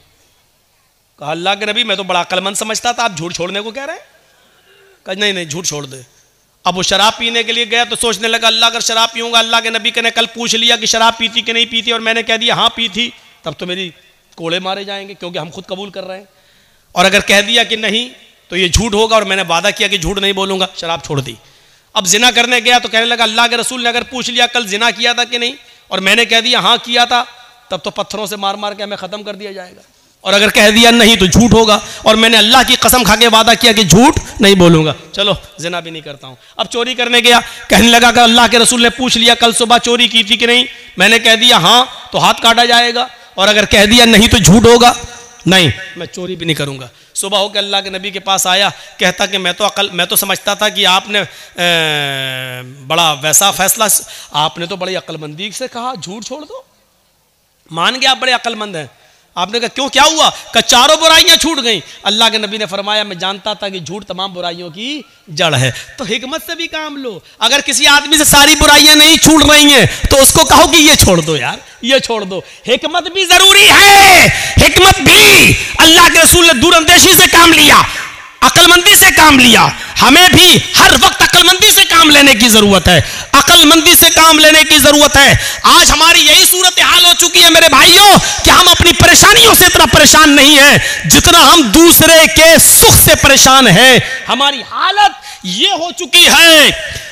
कहा अल्लाह के नबी मैं तो बड़ा अक्लमंद समझता था, आप झूठ छोड़ने को कह रहे हैं? कहा नहीं नहीं झूठ छोड़ दे। अब वो शराब पीने के लिए गया तो सोचने लगा अल्लाह अगर शराब पीऊंगा, अल्लाह के नबी ने कल पूछ लिया कि शराब पीती कि नहीं पीती और मैंने कह दिया हाँ पी थी, तब तो मेरी कोड़े मारे जाएंगे, क्योंकि हम खुद कबूल कर रहे हैं। और अगर कह दिया कि नहीं तो ये झूठ होगा, और मैंने वादा किया कि झूठ नहीं बोलूंगा, शराब छोड़ दी। अब जिना करने गया तो कहने लगा अल्लाह के रसूल ने अगर पूछ लिया कल जिना किया था कि नहीं, और मैंने कह दिया हाँ किया था, तब तो पत्थरों से मार मार के हमें खत्म कर दिया जाएगा। और अगर कह दिया नहीं तो झूठ होगा, और मैंने अल्लाह की कसम खा के वादा किया कि झूठ नहीं बोलूंगा, चलो जिना भी नहीं करता हूं। अब चोरी करने गया, कहने लगा कि अल्लाह के रसूल ने पूछ लिया कल सुबह चोरी की थी कि नहीं, मैंने कह दिया हाँ तो हाथ काटा जाएगा, और अगर कह दिया नहीं तो झूठ होगा, नहीं मैं चोरी भी नहीं करूंगा। सुबह होकर अल्लाह के नबी के पास आया, कहता कि मैं तो समझता था कि आपने बड़ा वैसा फैसला, आपने तो बड़ी अक्लमंदी से कहा झूठ छोड़ दो, मान गया आप बड़े अक्लमंद हैं। आपने कहा क्यों क्या हुआ? कि 4 बुराइयां छूट गई। अल्लाह के नबी ने फरमाया मैं जानता था कि झूठ तमाम बुराइयों की जड़ है। तो हिकमत से भी काम लो। अगर किसी आदमी से सारी बुराइयां नहीं छूट रही हैं तो उसको कहो कि ये छोड़ दो यार, ये छोड़ दो। हिकमत भी जरूरी है, हिकमत भी। अल्लाह के रसूल ने दूरअंदेशी से काम लिया, अक्लमंदी से काम लिया। हमें भी हर वक्त अक्लमंदी से काम लेने की जरूरत है, अक्लमंदी से काम लेने की जरूरत है। आज हमारी यही सूरत हाल हो चुकी है मेरे भाइयों कि हम अपनी परेशानियों से इतना परेशान नहीं हैं जितना हम दूसरे के सुख से परेशान हैं। हमारी हालत यह हो चुकी है।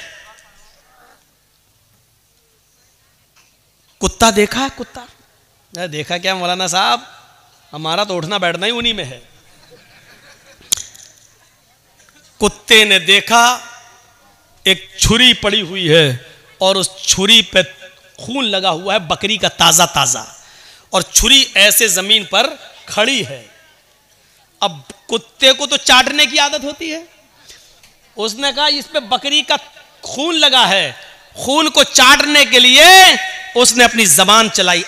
कुत्ता देखा है? कुत्ता देखा क्या मौलाना साहब? हमारा तो उठना बैठना ही उन्हीं में है। कुत्ते ने देखा एक छुरी पड़ी हुई है और उस छुरी पे खून लगा हुआ है बकरी का ताजा ताजा, और छुरी ऐसे जमीन पर खड़ी है। अब कुत्ते को तो चाटने की आदत होती है, उसने कहा इस पे बकरी का खून लगा है, खून को चाटने के लिए उसने अपनी जबान चलाई।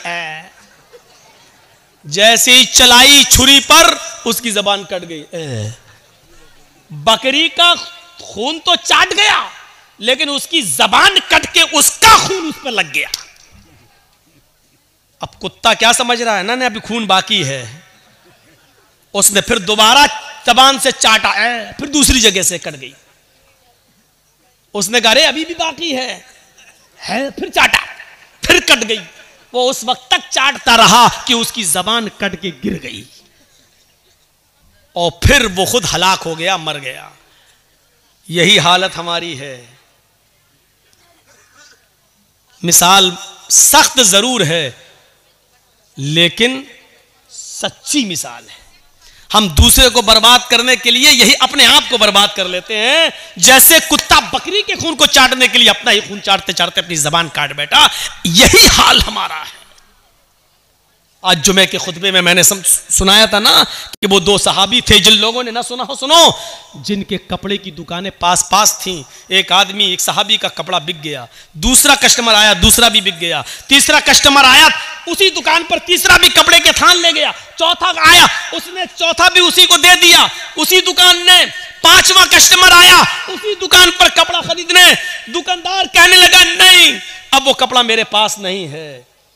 जैसे ही चलाई छुरी पर उसकी जबान कट गई। बकरी का खून तो चाट गया लेकिन उसकी जबान कट के उसका खून उस पर लग गया। अब कुत्ता क्या समझ रहा है ना, अभी खून बाकी है। उसने फिर दोबारा जबान से चाटा, फिर दूसरी जगह से कट गई। उसने कहा अरे अभी भी बाकी है, फिर चाटा, फिर कट गई। वो उस वक्त तक चाटता रहा कि उसकी जबान कट के गिर गई। और फिर वो खुद हलाक हो गया, मर गया। यही हालत हमारी है। मिसाल सख्त जरूर है लेकिन सच्ची मिसाल है। हम दूसरे को बर्बाद करने के लिए यही अपने आप को बर्बाद कर लेते हैं, जैसे कुत्ता बकरी के खून को चाटने के लिए अपना ही खून चाटते चाटते अपनी जबान काट बैठा। यही हाल हमारा है। आज जुमे के खुतबे में मैंने सुनाया था ना कि वो दो सहाबी थे, जिन लोगों ने ना सुना हो सुनो, जिनके कपड़े की दुकानें पास पास थीं। एक आदमी, एक सहाबी का कपड़ा बिक गया, दूसरा कस्टमर आया, दूसरा भी बिक गया, तीसरा कस्टमर आया, उसी दुकान पर तीसरा भी कपड़े के थान ले गया, चौथा आया, उसने चौथा भी उसी को दे दिया, उसी दुकान ने। पांचवा कस्टमर आया, उसी दुकान पर कपड़ा खरीदने। दुकानदार कहने लगा नहीं, अब वो कपड़ा मेरे पास नहीं है,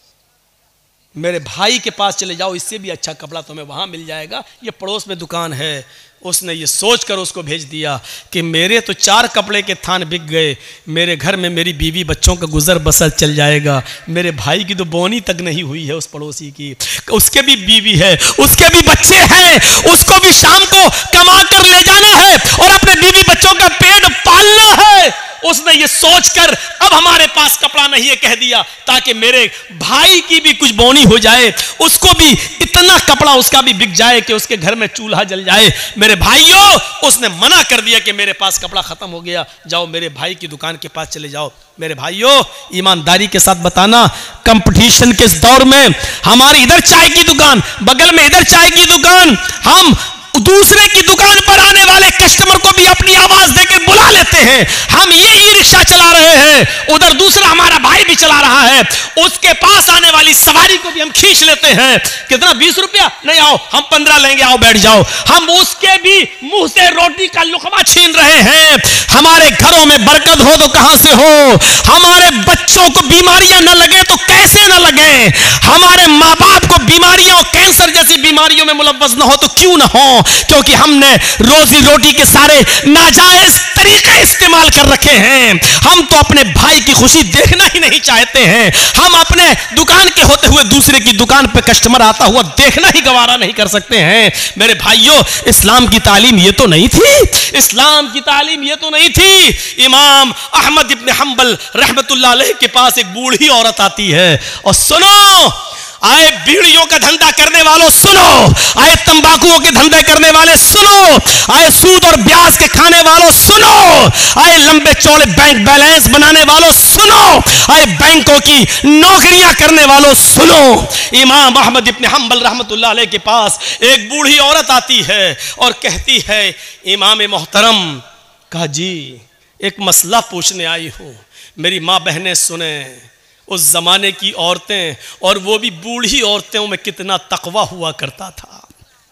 मेरे भाई के पास चले जाओ, इससे भी अच्छा कपड़ा तुम्हें वहां मिल जाएगा, ये पड़ोस में दुकान है। उसने ये सोचकर उसको भेज दिया कि मेरे तो 4 कपड़े के थान बिक गए, मेरे घर में मेरी बीवी बच्चों का गुजर बसर चल जाएगा। मेरे भाई की तो बोनी तक नहीं हुई है, उस पड़ोसी की, उसके भी बीवी है, उसके भी बच्चे हैं, उसको भी शाम को कमा कर ले जाना है और अपने बीवी बच्चों का पेट पालना है। उसने ये सोचकर अब हमारे पास कपड़ा नहीं है कह दिया, ताकि मेरे भाई की भी कुछ बोनी हो जाए, उसको भी इतना कपड़ा उसका भी बिक जाए कि उसके घर में चूल्हा जल जाए। मेरे भाइयों, उसने मना कर दिया कि मेरे पास कपड़ा खत्म हो गया, जाओ मेरे भाई की दुकान के पास चले जाओ। मेरे भाइयों, ईमानदारी के साथ बताना, कंपटीशन के इस दौर में हमारी इधर चाय की दुकान, बगल में इधर चाय की दुकान, हम दूसरे की दुकान पर आने वाले कस्टमर को भी अपनी आवाज देकर बुला लेते हैं। हम ये ई रिक्शा चला रहे हैं, उधर दूसरा हमारा भाई भी चला रहा है, उसके पास आने वाली सवारी को भी हम खींच लेते हैं। कितना? 20 रुपया? नहीं, आओ हम 15 लेंगे, आओ बैठ जाओ। हम उसके भी मुंह से रोटी का लुकमा छीन रहे हैं। हमारे घरों में बरकत हो तो कहां से हो? हमारे बच्चों को बीमारियां न लगे तो कैसे न लगे? हमारे माँ बाप को बीमारियों और कैंसर जैसी बीमारियों में मुलव्वस न हो तो क्यों न हो? क्योंकि हमने रोजी रोटी के सारे नाजायज तरीके इस्तेमाल कर रखे हैं। हम तो अपने भाई की खुशी देखना ही नहीं चाहते हैं। हम अपने दुकान के होते हुए दूसरे की दुकान पे कस्टमर आता हुआ देखना ही गवारा नहीं कर सकते हैं। मेरे भाइयों, इस्लाम की तालीम ये तो नहीं थी, इस्लाम की तालीम ये तो नहीं थी। इमाम अहमद इब्न हंबल रहमतुल्लाह अलैह के पास एक बूढ़ी औरत आती है और सुनो, आए बीड़ियों का धंधा करने वालों सुनो, आए तंबाकुओं के धंधे करने वाले सुनो, आए सूद और ब्याज के खाने वालों सुनो, आए लंबे चौड़े बैंक बैलेंस बनाने वालों सुनो, आए बैंकों की नौकरियां करने वालों सुनो। इमाम अहमद इब्न हंबल रहमतुल्लाह अलैह के पास एक बूढ़ी औरत आती है और कहती है, इमाम मोहतरम, कहा जी एक मसला पूछने आई हूं, मेरी माँ बहनें सुने। उस जमाने की औरतें, और वो भी बूढ़ी औरतों में कितना तकवा हुआ करता था।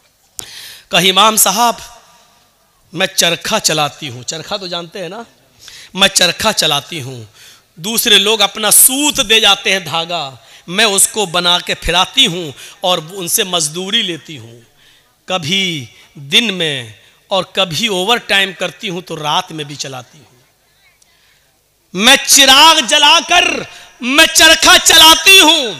कहा इमाम साहब, मैं चरखा चलाती हूँ। चरखा तो जानते हैं ना? मैं चरखा चलाती हूँ, दूसरे लोग अपना सूत दे जाते हैं धागा, मैं उसको बना के फिराती हूँ और उनसे मजदूरी लेती हूँ। कभी दिन में और कभी ओवर टाइम करती हूँ तो रात में भी चलाती हूँ। मैं चिराग जलाकर मैं चरखा चलाती हूं।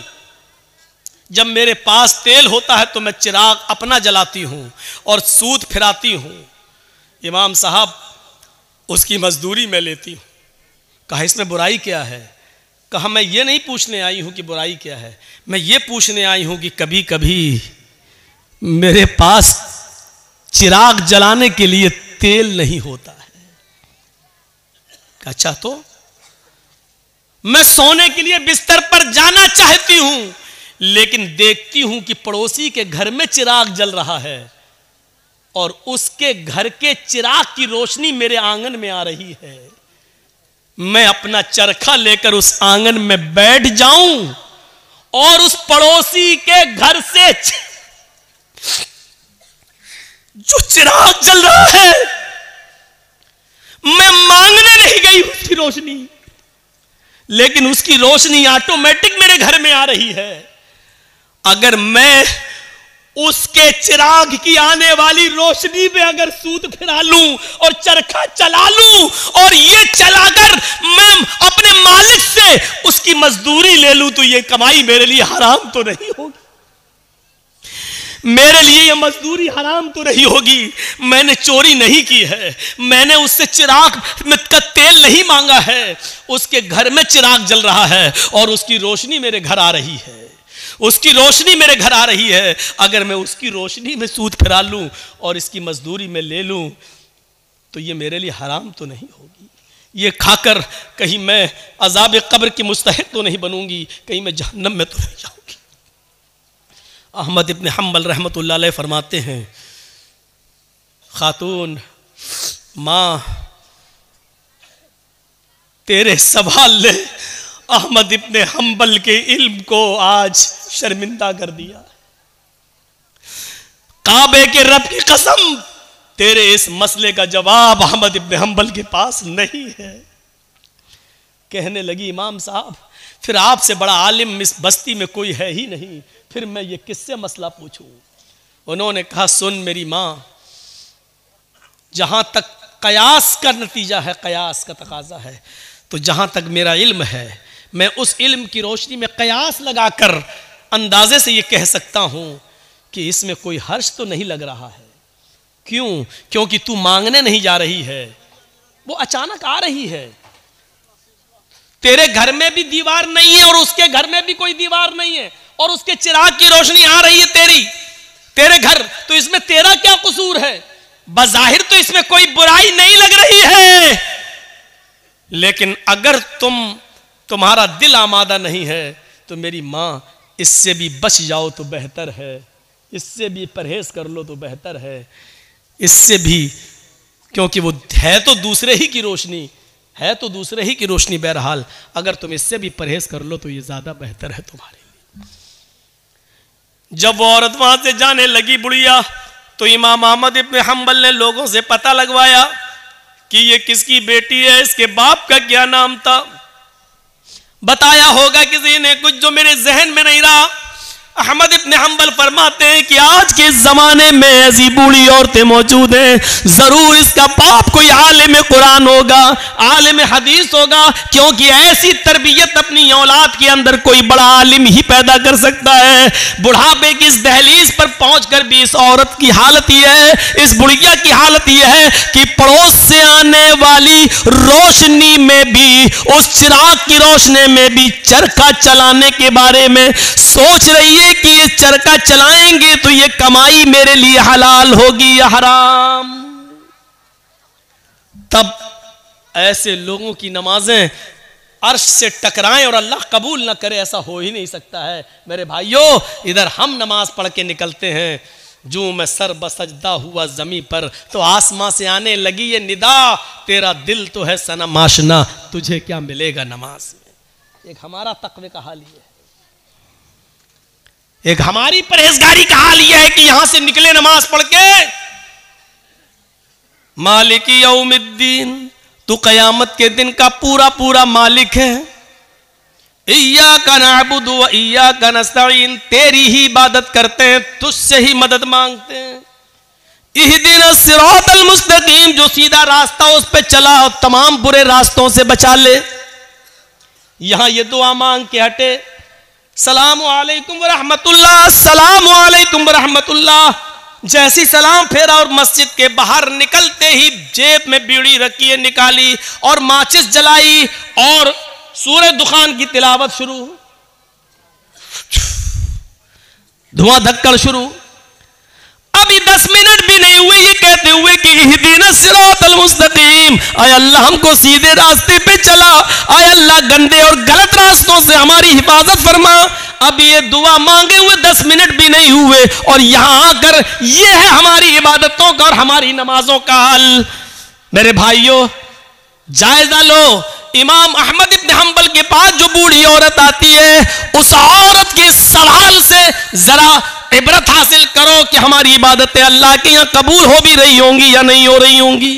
जब मेरे पास तेल होता है तो मैं चिराग अपना जलाती हूं और सूत फिराती हूं। इमाम साहब, उसकी मजदूरी मैं लेती हूं। कहा इसमें बुराई क्या है? कहा मैं ये नहीं पूछने आई हूं कि बुराई क्या है, मैं ये पूछने आई हूं कि कभी कभी मेरे पास चिराग जलाने के लिए तेल नहीं होता है। अच्छा, तो मैं सोने के लिए बिस्तर पर जाना चाहती हूं, लेकिन देखती हूं कि पड़ोसी के घर में चिराग जल रहा है और उसके घर के चिराग की रोशनी मेरे आंगन में आ रही है। मैं अपना चरखा लेकर उस आंगन में बैठ जाऊं और उस पड़ोसी के घर से जो चिराग जल रहा है, मैं मांगने नहीं गई उसकी रोशनी, लेकिन उसकी रोशनी ऑटोमेटिक मेरे घर में आ रही है। अगर मैं उसके चिराग की आने वाली रोशनी में अगर सूत फिरा लूं और चरखा चला लूं और ये चलाकर मैं अपने मालिक से उसकी मजदूरी ले लूं, तो ये कमाई मेरे लिए हराम तो नहीं होगी? मेरे लिए ये मजदूरी हराम तो नहीं होगी, मैंने चोरी नहीं की है, मैंने उससे चिराग का तेल नहीं मांगा है, उसके घर में चिराग जल रहा है और उसकी रोशनी मेरे घर आ रही है, उसकी रोशनी मेरे घर आ रही है। अगर मैं उसकी रोशनी में सूद फिरा लूं और इसकी मजदूरी में ले लूं तो ये मेरे लिए हराम तो नहीं होगी। ये खाकर कहीं मैं अजाब कब्र की मुस्तहिक तो नहीं बनूंगी, कहीं मैं जहन्नम में तो नहीं जाऊंगी। अहमद इब्न हम्बल रहमतुल्लाह अलैह फरमाते हैं, खातून माँ तेरे सवाल ने अहमद इब्न हम्बल के इल्म को आज शर्मिंदा कर दिया। काबे के रब की कसम, तेरे इस मसले का जवाब अहमद इब्न हम्बल के पास नहीं है। कहने लगी, इमाम साहब फिर आपसे बड़ा आलिम इस बस्ती में कोई है ही नहीं, फिर मैं ये किससे मसला पूछूं। उन्होंने कहा, सुन मेरी माँ, जहां तक कयास का नतीजा है, कयास का तकाजा है, तो जहां तक मेरा इल्म है मैं उस इल्म की रोशनी में कयास लगाकर अंदाजे से ये कह सकता हूं कि इसमें कोई हर्ष तो नहीं लग रहा है। क्यों? क्योंकि तू मांगने नहीं जा रही है, वो अचानक आ रही है। तेरे घर में भी दीवार नहीं है और उसके घर में भी कोई दीवार नहीं है और उसके चिराग की रोशनी आ रही है तेरे घर, तो इसमें तेरा क्या कसूर है? बज़ाहिर तो इसमें कोई बुराई नहीं लग रही है, लेकिन अगर तुम्हारा दिल आमादा नहीं है तो मेरी मां इससे भी बच जाओ तो बेहतर है, इससे भी परहेज कर लो तो बेहतर है, इससे भी, क्योंकि वो है तो दूसरे ही की रोशनी, है तो दूसरे ही की रोशनी। बहरहाल अगर तुम इससे भी परहेज कर लो तो ये ज्यादा बेहतर है तुम्हारे लिए। जब वो औरत वहां से जाने लगी बुढ़िया, तो इमाम अहमद इब्न हम्बल ने लोगों से पता लगवाया कि ये किसकी बेटी है, इसके बाप का क्या नाम था। बताया होगा किसी ने कुछ जो मेरे जहन में नहीं रहा। अहमद इब्न हम्बल फरमाते हैं कि आज के जमाने में ऐसी बूढ़ी औरतें मौजूद हैं, जरूर इसका बाप कोई आलिम कुरान होगा, आलिम हदीस होगा, क्योंकि ऐसी तरबियत अपनी औलाद के अंदर कोई बड़ा आलिम ही पैदा कर सकता है। बुढ़ापे की इस दहलीज पर पहुंचकर भी इस औरत की हालत यह है, इस बुढ़िया की हालत यह है कि पड़ोस से आने वाली रोशनी में भी, उस चिराग की रोशनी में भी चरखा चलाने के बारे में सोच रही है कि ये चरखा चलाएंगे तो ये कमाई मेरे लिए हलाल होगी या हराम। तब ऐसे लोगों की नमाजें अर्श से टकराएं और अल्लाह कबूल ना करे, ऐसा हो ही नहीं सकता है। मेरे भाइयों, इधर हम नमाज पढ़ के निकलते हैं, जो मैं सर बसजदा हुआ जमी पर तो आसमां से आने लगी ये निदा, तेरा दिल तो है सनम आशना, तुझे क्या मिलेगा नमाज में। एक हमारा तकवे का हाल ये है, एक हमारी परहेजगारी का हाल यह है कि यहां से निकले नमाज पढ़ के, मालिकी यौमिद्दीन, तू कयामत के दिन का पूरा पूरा मालिक है। इय्याका नअबुदु व इय्याका नस्तईन, तेरी ही इबादत करते हैं, तुझसे ही मदद मांगते हैं। इहदिनस सिरातल मुस्तकीम, जो सीधा रास्ता उस पे चला और तमाम बुरे रास्तों से बचा ले। यहां ये दुआ मांग के हटे, सलाम अलैकुम व रहमतुल्लाह, सलाम अलैकुम व रहमतुल्लाह, जैसी सलाम फेरा और मस्जिद के बाहर निकलते ही जेब में बीड़ी रखी है निकाली और माचिस जलाई और सूरह दुखान की तिलावत शुरू, धुआं धक्कड़ शुरू। अभी 10 मिनट भी नहीं हुए ये कहते हुए कि इहदिनस सिरातल मुस्तकीम, आय अल्लाह हमको सीधे रास्ते पे चला, आय अल्लाह गंदे और गलत रास्तों से हमारी हिफाजत फरमा। अब ये दुआ मांगे हुए 10 मिनट भी नहीं हुए और यहां आकर ये है हमारी इबादतों का और हमारी नमाजों का हाल। मेरे भाइयों, जायजा लो, इमाम अहमद इब्न हम्बल के पास जो बूढ़ी औरत आती है, उस औरत के सवाल से जरा इबरत हासिल करो कि हमारी इबादतें अल्लाह के यहां कबूल हो भी रही होंगी या नहीं हो रही होंगी।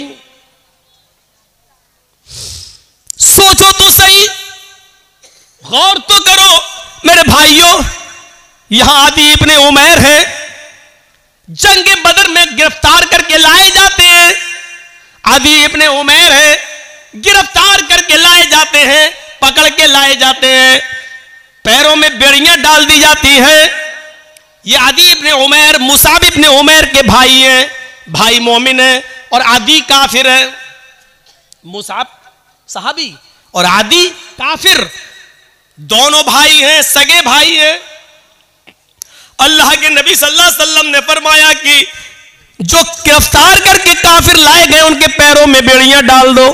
सोचो तो सही, गौर तो करो। मेरे भाइयों, यहां आदि इब्ने उमैर है, जंग बदर में गिरफ्तार करके लाए जाते हैं। आदि इब्ने उमैर है, गिरफ्तार करके लाए जाते हैं, पकड़ के लाए जाते हैं, पैरों में बेड़ियां डाल दी जाती हैं, ये Adi Ibne Umair Musab Ibne Umair के भाई हैं, भाई मोमिन है और आदी काफिर है। मुसाब सहाबी और आदी काफिर, दोनों भाई हैं, सगे भाई हैं। अल्लाह के नबी सल्लल्लाहु अलैहि वसल्लम ने फरमाया कि जो गिरफ्तार करके काफिर लाए गए उनके पैरों में बेड़ियां डाल दो।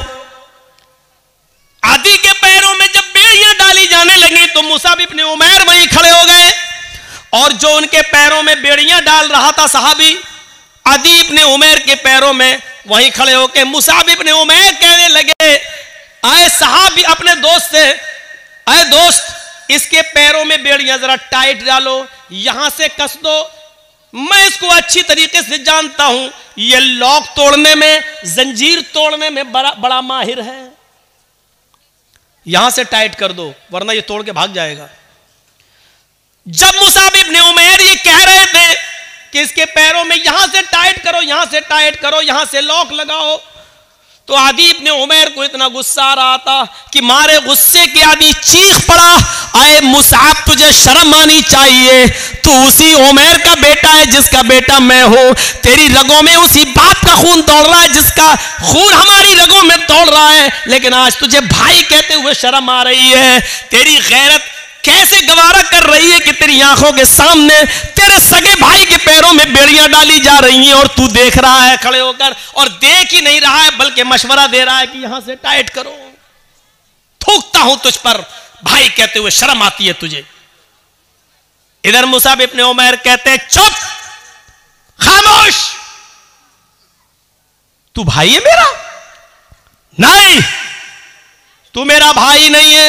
आदी के पैरों में जब बेड़ियां डाली जाने लगी तो मुसाब इब्ने उमैर वहीं खड़े हो गए और जो उनके पैरों में बेड़ियां डाल रहा था सहाबी आदी इब्ने उमैर के पैरों में वहीं खड़े होकर मुसाब इब्ने उमैर कहने लगे, आए सहाबी अपने दोस्त से, आए दोस्त इसके पैरों में बेड़ियां जरा टाइट डालो, यहां से कस दो, मैं इसको अच्छी तरीके से जानता हूं, ये लॉक तोड़ने में, जंजीर तोड़ने में बड़ा माहिर है, यहां से टाइट कर दो वरना ये तोड़ के भाग जाएगा। जब मुसाब इब्ने उमैर ये कह रहे थे कि इसके पैरों में यहां से टाइट करो, यहां से टाइट करो, यहां से लॉक लगाओ, तो आदी इब्ने उमैर को इतना गुस्सा आ रहा था कि मारे गुस्से के आदी चीख पड़ा, आए मुसाब तुझे शर्म आनी चाहिए, तू उसी उमैर का बेटा है जिसका बेटा मैं हूं, तेरी रगों में उसी बाप का खून दौड़ रहा है जिसका खून हमारी रगों में दौड़ रहा है, लेकिन आज तुझे भाई कहते हुए शर्म आ रही है। तेरी गैरत कैसे गवारा कर रही है कि तेरी आंखों के सामने तेरे सगे भाई के पैरों में बेड़ियां डाली जा रही हैं और तू देख रहा है खड़े होकर, और देख ही नहीं रहा है बल्कि मशवरा दे रहा है कि यहां से टाइट करो। थूकता हूं तुझ पर भाई कहते हुए शर्म आती है तुझे। इधर मुसाब इब्ने उमैर कहते हैं चुप, खामोश, तू भाई है मेरा? नहीं, तू मेरा भाई नहीं है।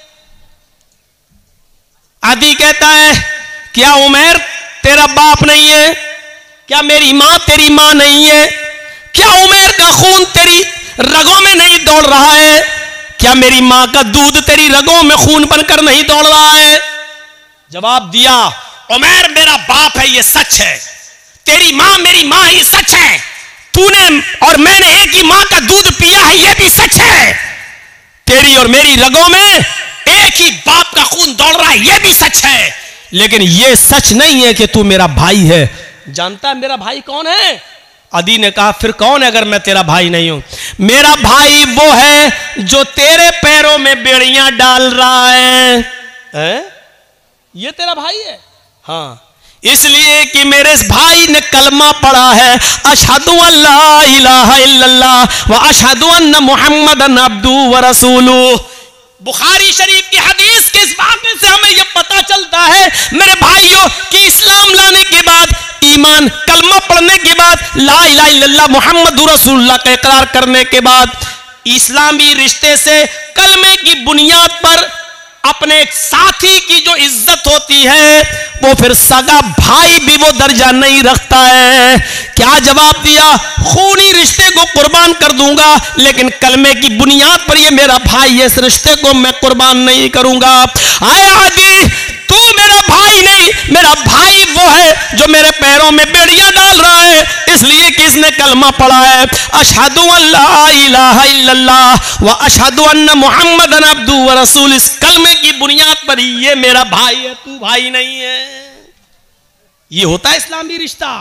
आदी कहता है क्या उमैर तेरा बाप नहीं है? क्या मेरी मां तेरी मां नहीं है? क्या उमैर का खून तेरी रगों में नहीं दौड़ रहा है? क्या मेरी मां का दूध तेरी रगों में खून बनकर नहीं दौड़ रहा है? जवाब दिया, उमैर मेरा बाप है, ये सच है, तेरी मां मेरी मां ही सच है, तूने और मैंने एक ही मां का दूध पिया है, ये भी सच है, तेरी और मेरी रगों में एक ही बाप का खून दौड़ रहा है, यह भी सच है, लेकिन यह सच नहीं है कि तू मेरा भाई है। जानता है मेरा भाई कौन है? आदी ने कहा फिर कौन है अगर मैं तेरा भाई नहीं हूं? मेरा भाई वो है जो तेरे पैरों में बेड़ियां डाल रहा है? ये तेरा भाई है? हाँ, इसलिए कि मेरे इस भाई ने कलमा पढ़ा है, अशहदु अल्ला इलाहा इल्लल्लाह व अशहदु अन्न मुहम्मदन अब्दु व रसूलुहु। बुखारी शरीफ की हदीस के इस वाक़े से हमें यह पता चलता है मेरे भाइयों कि इस्लाम लाने के बाद, ईमान कलमा पढ़ने के बाद, ला इलाहा इल्लल्लाह मुहम्मद रसूलुल्लाह का इकरार करने के बाद, इस्लामी रिश्ते से कलमे की बुनियाद पर अपने एक साथी की जो इज्जत होती है वो फिर सगा भाई भी वो दर्जा नहीं रखता है। क्या जवाब दिया? खूनी रिश्ते को कुर्बान कर दूंगा लेकिन कलमे की बुनियाद पर ये मेरा भाई है, इस रिश्ते को मैं कुर्बान नहीं करूंगा। आए आदि, तू मेरा भाई नहीं, मेरा भाई वो है जो मेरे पैरों में बेड़ियां डाल रहा है, इसलिए कि इसने कलमा पढ़ा है, अशहदु अल्ला इलाहा इल्लल्लाह व अशहदु अन्न मुहम्मदन अब्दु व रसूल। इस कलमे की बुनियाद पर ये मेरा भाई है, तू भाई नहीं है। ये होता है इस्लामी रिश्ता,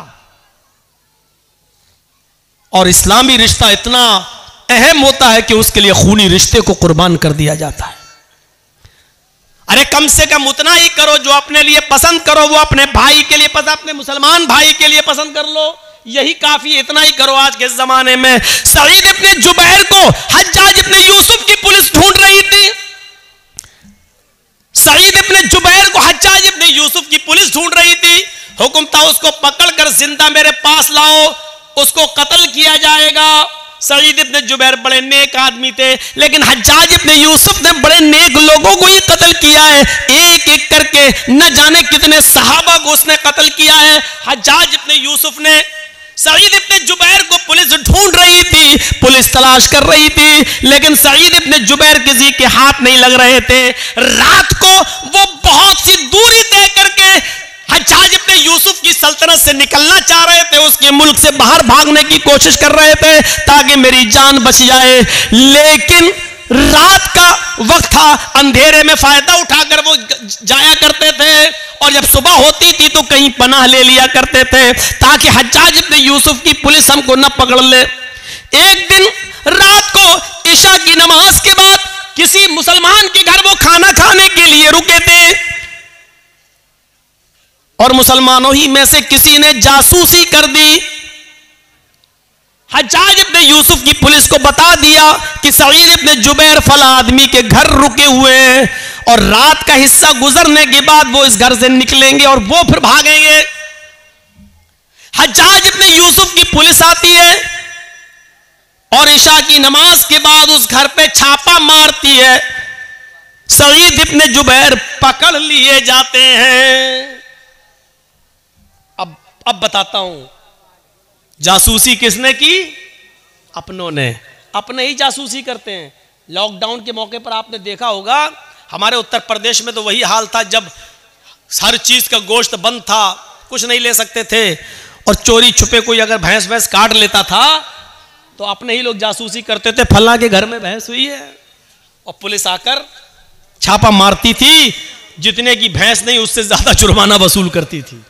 और इस्लामी रिश्ता इतना अहम होता है कि उसके लिए खूनी रिश्ते को कुर्बान कर दिया जाता है। अरे कम से कम उतना ही करो जो अपने लिए पसंद करो, वो अपने भाई के लिए पसंद, अपने मुसलमान भाई के लिए पसंद कर लो, यही काफी, इतना ही करो। आज के जमाने में सईद इब्ने जुबैर को हज्जाज इब्ने यूसुफ की पुलिस ढूंढ रही थी, सईद इब्ने जुबैर को हज्जाज इब्ने यूसुफ की पुलिस ढूंढ रही थी, हुक्म था उसको पकड़कर जिंदा मेरे पास लाओ, उसको कत्ल किया जाएगा। सईद इब्ने जुबैर बड़े नेक आदमी थे, लेकिन हज्जाज इब्ने यूसुफ ने बड़े नेक लोगों को ही कत्ल किया है, एक एक करके न जाने कितने सहाबा को उसने कत्ल किया है। हज्जाज इब्ने यूसुफ ने सईद इब्ने जुबैर को पुलिस ढूंढ रही थी, पुलिस तलाश कर रही थी, लेकिन सईद इब्ने जुबैर किसी के हाथ नहीं लग रहे थे। रात को वो बहुत सी दूरी तय करके हज्जाज इब्ने यूसुफ की सल्तनत से निकलना चाह रहे थे, उसके मुल्क से बाहर भागने की कोशिश कर रहे थे ताकि मेरी जान बच जाए, लेकिन रात का वक्त था, अंधेरे में फायदा उठाकर वो जाया करते थे, और जब सुबह होती थी तो कहीं पनाह ले लिया करते थे ताकि हज्जाज इब्न यूसुफ की पुलिस हमको न पकड़ ले। एक दिन रात को इशा की नमाज के बाद किसी मुसलमान के घर वो खाना खाने के लिए रुके थे, और मुसलमानों ही में से किसी ने जासूसी कर दी। हज्जाज इब्न यूसुफ की पुलिस को बता दिया कि सईद इब्न जुबैर फला आदमी के घर रुके हुए हैं, और रात का हिस्सा गुजरने के बाद वो इस घर से निकलेंगे और वो फिर भागेंगे। हज्जाज इब्न यूसुफ की पुलिस आती है और इशा की नमाज के बाद उस घर पे छापा मारती है। सईद इब्न जुबैर पकड़ लिए जाते हैं। अब बताता हूं जासूसी किसने की? अपनों ने। अपने ही जासूसी करते हैं। लॉकडाउन के मौके पर आपने देखा होगा हमारे उत्तर प्रदेश में तो वही हाल था, जब हर चीज का गोश्त बंद था, कुछ नहीं ले सकते थे, और चोरी छुपे कोई अगर भैंस काट लेता था तो अपने ही लोग जासूसी करते थे, फला के घर में भैंस हुई है, और पुलिस आकर छापा मारती थी। जितने की भैंस नहीं उससे ज्यादा जुर्माना वसूल करती थी।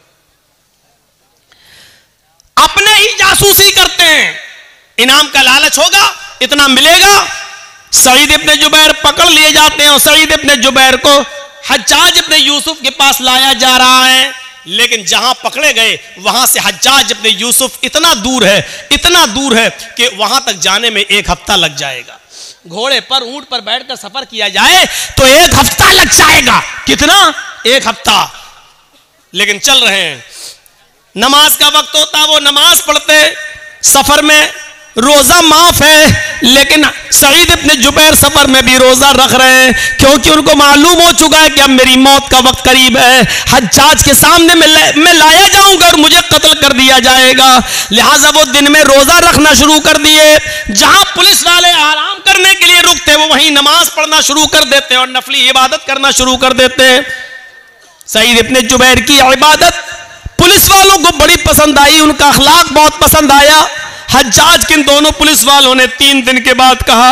अपने ही जासूसी करते हैं। इनाम का लालच होगा, इतना मिलेगा। सईद इब्न जुबैर पकड़ लिए जाते हैं और सईद इब्न जुबैर को हज्जाज इब्न यूसुफ के पास लाया जा रहा है, लेकिन जहां पकड़े गए वहां से हज्जाज इब्न यूसुफ इतना दूर है कि वहां तक जाने में 1 हफ्ता लग जाएगा। घोड़े पर, ऊंट पर बैठकर सफर किया जाए तो 1 हफ्ता लग जाएगा। कितना? 1 हफ्ता। लेकिन चल रहे हैं। नमाज का वक्त होता, वो नमाज पढ़ते। सफर में रोजा माफ है, लेकिन सईद इब्न जुबैर सफर में भी रोजा रख रहे हैं, क्योंकि उनको मालूम हो चुका है कि अब मेरी मौत का वक्त करीब है। हज्जाज के सामने मैं लाया जाऊंगा और मुझे कत्ल कर दिया जाएगा। लिहाजा वो दिन में रोजा रखना शुरू कर दिए। जहां पुलिस वाले आराम करने के लिए रुकते वो वहीं नमाज पढ़ना शुरू कर देते और नफली इबादत करना शुरू कर देते। सईद इब्न जुबैर की इबादत पुलिस वालों को बड़ी पसंद आई, उनका अखलाक बहुत पसंद आया। हज्जाज किन दोनों पुलिस वालों ने 3 दिन के बाद कहा,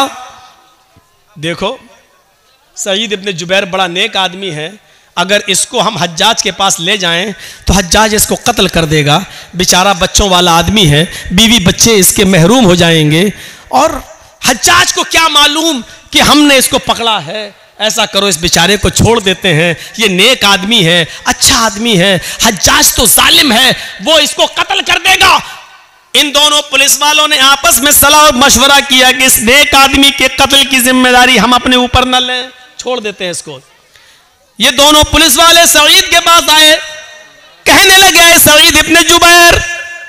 देखो सईद इब्न जुबैर बड़ा नेक आदमी है, अगर इसको हम हज्जाज के पास ले जाएं तो हज्जाज इसको कत्ल कर देगा। बेचारा बच्चों वाला आदमी है, बीवी बच्चे इसके महरूम हो जाएंगे, और हज्जाज को क्या मालूम कि हमने इसको पकड़ा है। ऐसा करो, इस बेचारे को छोड़ देते हैं, ये नेक आदमी है, अच्छा आदमी है। हज्जाज तो जालिम है, वो इसको कत्ल कर देगा। इन दोनों पुलिस वालों ने आपस में सलाह और मशवरा किया कि इस नेक आदमी के कत्ल की जिम्मेदारी हम अपने ऊपर न लें, छोड़ देते हैं इसको। ये दोनों पुलिस वाले सईद के पास आए, कहने लगे, सईद इब्न जुबैर,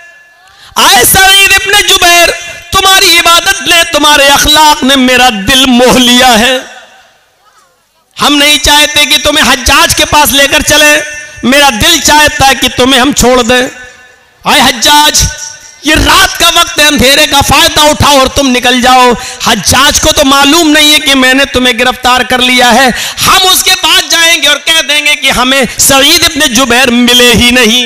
आए सईद इब्न जुबैर, तुम्हारी इबादत ने, तुम्हारे अखलाक ने मेरा दिल मोह लिया है। हम नहीं चाहते कि तुम्हें हज्जाज के पास लेकर चले, मेरा दिल चाहता है कि तुम्हें हम छोड़ दें। आए हज्जाज, ये रात का वक्त है, अंधेरे का फायदा उठाओ और तुम निकल जाओ। हज्जाज को तो मालूम नहीं है कि मैंने तुम्हें गिरफ्तार कर लिया है। हम उसके पास जाएंगे और कह देंगे कि हमें सईद इब्न जुबैर मिले ही नहीं।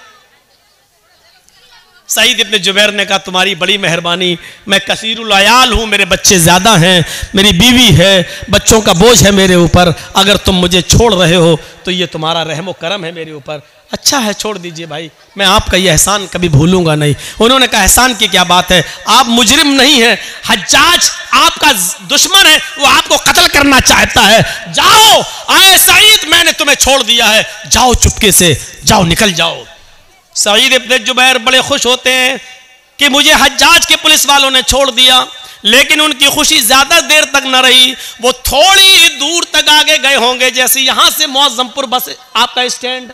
सईद इब्न जुबैर ने कहा, तुम्हारी बड़ी मेहरबानी, मैं कसीरुल अयाल हूं, मेरे बच्चे ज्यादा हैं, मेरी बीवी है, बच्चों का बोझ है मेरे ऊपर, अगर तुम मुझे छोड़ रहे हो तो ये तुम्हारा रहम करम है मेरे ऊपर। अच्छा है, छोड़ दीजिए भाई, मैं आपका ये एहसान कभी भूलूंगा नहीं। उन्होंने कहा, एहसान की क्या बात है, आप मुजरिम नहीं है, हज्जाज आपका दुश्मन है, वो आपको कत्ल करना चाहता है। जाओ, आए सईद, मैंने तुम्हें छोड़ दिया है, जाओ चुपके से, जाओ, निकल जाओ। सईद इब्न जुबैर बड़े खुश होते हैं कि मुझे हज्जाज के पुलिस वालों ने छोड़ दिया, लेकिन उनकी खुशी ज्यादा देर तक न रही। वो थोड़ी दूर तक आगे गए होंगे, जैसे यहां से मौजमपुर बस आपका स्टैंड,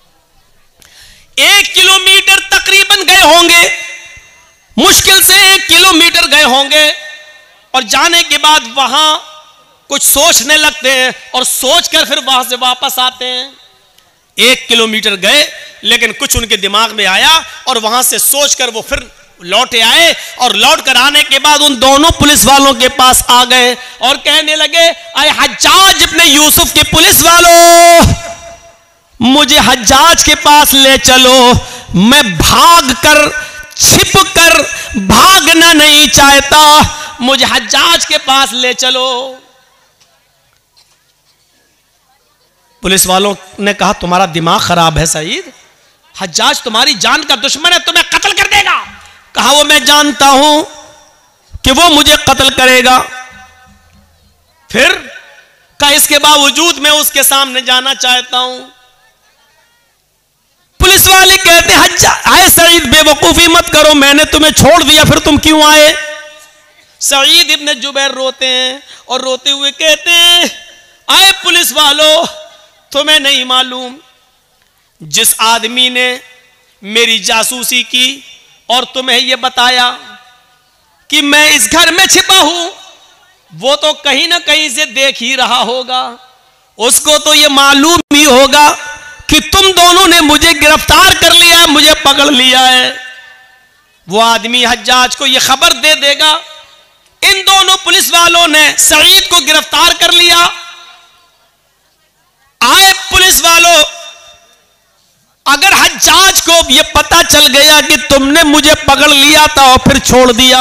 1 किलोमीटर तकरीबन गए होंगे, मुश्किल से 1 किलोमीटर गए होंगे, और जाने के बाद वहां कुछ सोचने लगते हैं और सोचकर फिर वहां से वापस आते हैं। 1 किलोमीटर गए, लेकिन कुछ उनके दिमाग में आया और वहां से सोचकर वो फिर लौटे आए, और लौट कर आने के बाद उन दोनों पुलिस वालों के पास आ गए और कहने लगे, आए हज्जाज इब्न यूसुफ के पुलिस वालों, मुझे हज्जाज के पास ले चलो, मैं भाग कर, छिप कर भागना नहीं चाहता, मुझे हज्जाज के पास ले चलो। पुलिस वालों ने कहा तुम्हारा दिमाग खराब है सईद, हज्जाज तुम्हारी जान का दुश्मन है, तुम्हें कत्ल कर देगा। कहा वो मैं जानता हूं कि वो मुझे कत्ल करेगा। फिर का इसके बावजूद मैं उसके सामने जाना चाहता हूं। पुलिस वाले कहते हज्जाज आए सईद बेवकूफी मत करो, मैंने तुम्हें छोड़ दिया, फिर तुम क्यों आए? सईद इब्ने जुबैर रोते हैं और रोते हुए कहते हैं आए पुलिस वालों, तुम्हें नहीं मालूम जिस आदमी ने मेरी जासूसी की और तुम्हें यह बताया कि मैं इस घर में छिपा हूं, वो तो कहीं ना कहीं से देख ही रहा होगा। उसको तो यह मालूम ही होगा कि तुम दोनों ने मुझे गिरफ्तार कर लिया है, मुझे पकड़ लिया है। वो आदमी हज्जाज को यह खबर दे देगा इन दोनों पुलिस वालों ने सईद को गिरफ्तार कर लिया। आए पुलिस वालों, अगर हज्जाज को यह पता चल गया कि तुमने मुझे पकड़ लिया था और फिर छोड़ दिया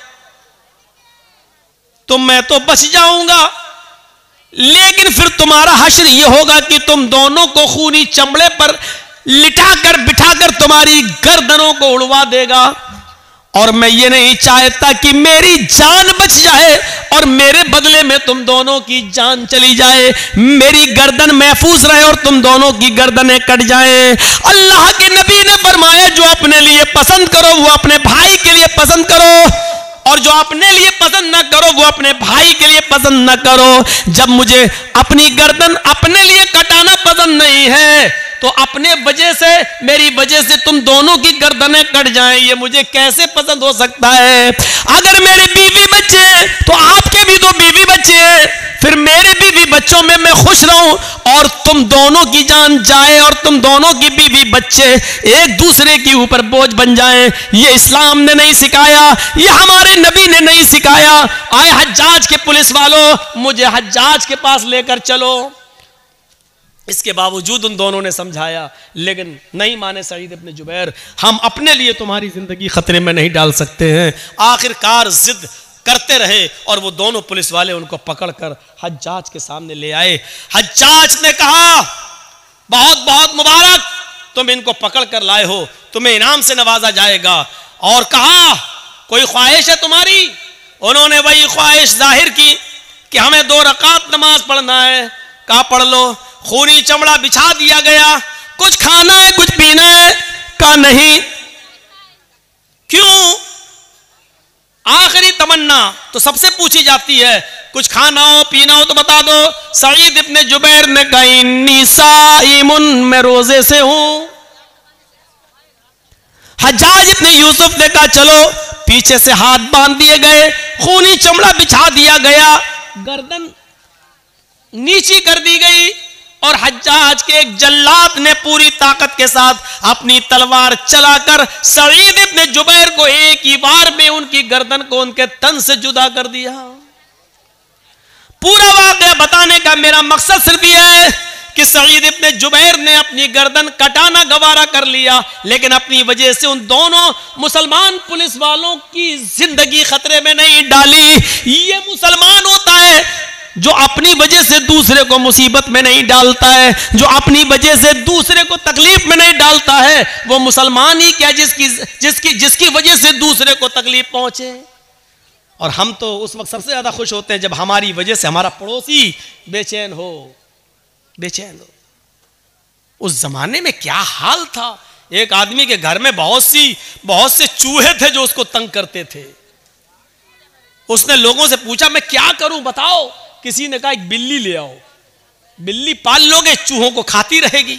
तो मैं तो बच जाऊंगा, लेकिन फिर तुम्हारा हश्र यह होगा कि तुम दोनों को खूनी चमड़े पर लिटाकर बिठाकर तुम्हारी गर्दनों को उड़वा देगा। और मैं ये नहीं चाहता कि मेरी जान बच जाए और मेरे बदले में तुम दोनों की जान चली जाए, मेरी गर्दन महफूज रहे और तुम दोनों की गर्दनें कट जाएं। अल्लाह के नबी ने फरमाया जो अपने लिए पसंद करो वो अपने भाई के लिए पसंद करो, और जो अपने लिए पसंद ना करो वो अपने भाई के लिए पसंद ना करो। जब मुझे अपनी गर्दन अपने लिए कटाना पसंद नहीं है तो अपने वजह से, मेरी वजह से तुम दोनों की गर्दनें कट जाएं, ये मुझे कैसे पसंद हो सकता है? अगर मेरे बीवी बच्चे हैं तो आपके भी तो बीवी बच्चे हैं, फिर मेरे बीवी बच्चों में मैं खुश रहूं और तुम दोनों की जान जाए और तुम दोनों की बीवी बच्चे एक दूसरे के ऊपर बोझ बन जाएं, ये इस्लाम ने नहीं सिखाया, ये हमारे नबी ने नहीं सिखाया। आए हज्जाज के पुलिस वालों, मुझे हज्जाज के पास लेकर चलो। इसके बावजूद उन दोनों ने समझाया, लेकिन नहीं माने सईद इब्ने जुबैर, हम अपने लिए तुम्हारी जिंदगी खतरे में नहीं डाल सकते हैं। आखिरकार जिद करते रहे और वो दोनों पुलिस वाले उनको पकड़कर हज्जाज के सामने ले आए। हज्जाज ने कहा बहुत बहुत मुबारक, तुम इनको पकड़ कर लाए हो, तुम्हें इनाम से नवाजा जाएगा। और कहा कोई ख्वाहिश है तुम्हारी? उन्होंने वही ख्वाहिश जाहिर की कि हमें 2 रकात नमाज पढ़ना है। कहा पढ़ लो। खूनी चमड़ा बिछा दिया गया। कुछ खाना है, कुछ पीना है? कहा नहीं। क्यों? आखिरी तमन्ना तो सबसे पूछी जाती है, कुछ खाना हो पीना हो तो बता दो। सईद इब्ने जुबैर ने कहा इन्नी साइमुन, मैं रोजे से हूं। हज्जाज इब्ने यूसुफ ने कहा चलो। पीछे से हाथ बांध दिए गए, खूनी चमड़ा बिछा दिया गया, गर्दन नीची कर दी गई और हज्जाज के एक जल्लाद ने पूरी ताकत के साथ अपनी तलवार चलाकर सईद इब्ने जुबैर को एक ही बार में उनकी गर्दन को उनके तन से जुदा कर दिया। पूरा वाकया बताने का मेरा मकसद सिर्फ यह है कि सईद इब्ने जुबैर ने अपनी गर्दन कटाना गवारा कर लिया, लेकिन अपनी वजह से उन दोनों मुसलमान पुलिस वालों की जिंदगी खतरे में नहीं डाली। ये मुसलमान होता है जो अपनी वजह से दूसरे को मुसीबत में नहीं डालता है, जो अपनी वजह से दूसरे को तकलीफ में नहीं डालता है, वो मुसलमान ही क्या जिसकी वजह से दूसरे को तकलीफ पहुंचे। और हम तो उस वक्त सबसे ज्यादा खुश होते हैं जब हमारी वजह से हमारा पड़ोसी बेचैन हो। उस जमाने में क्या हाल था, एक आदमी के घर में बहुत से चूहे थे जो उसको तंग करते थे। उसने लोगों से पूछा मैं क्या करूं बताओ। किसी ने कहा एक बिल्ली ले आओ, बिल्ली पाल लोगे, चूहों को खाती रहेगी।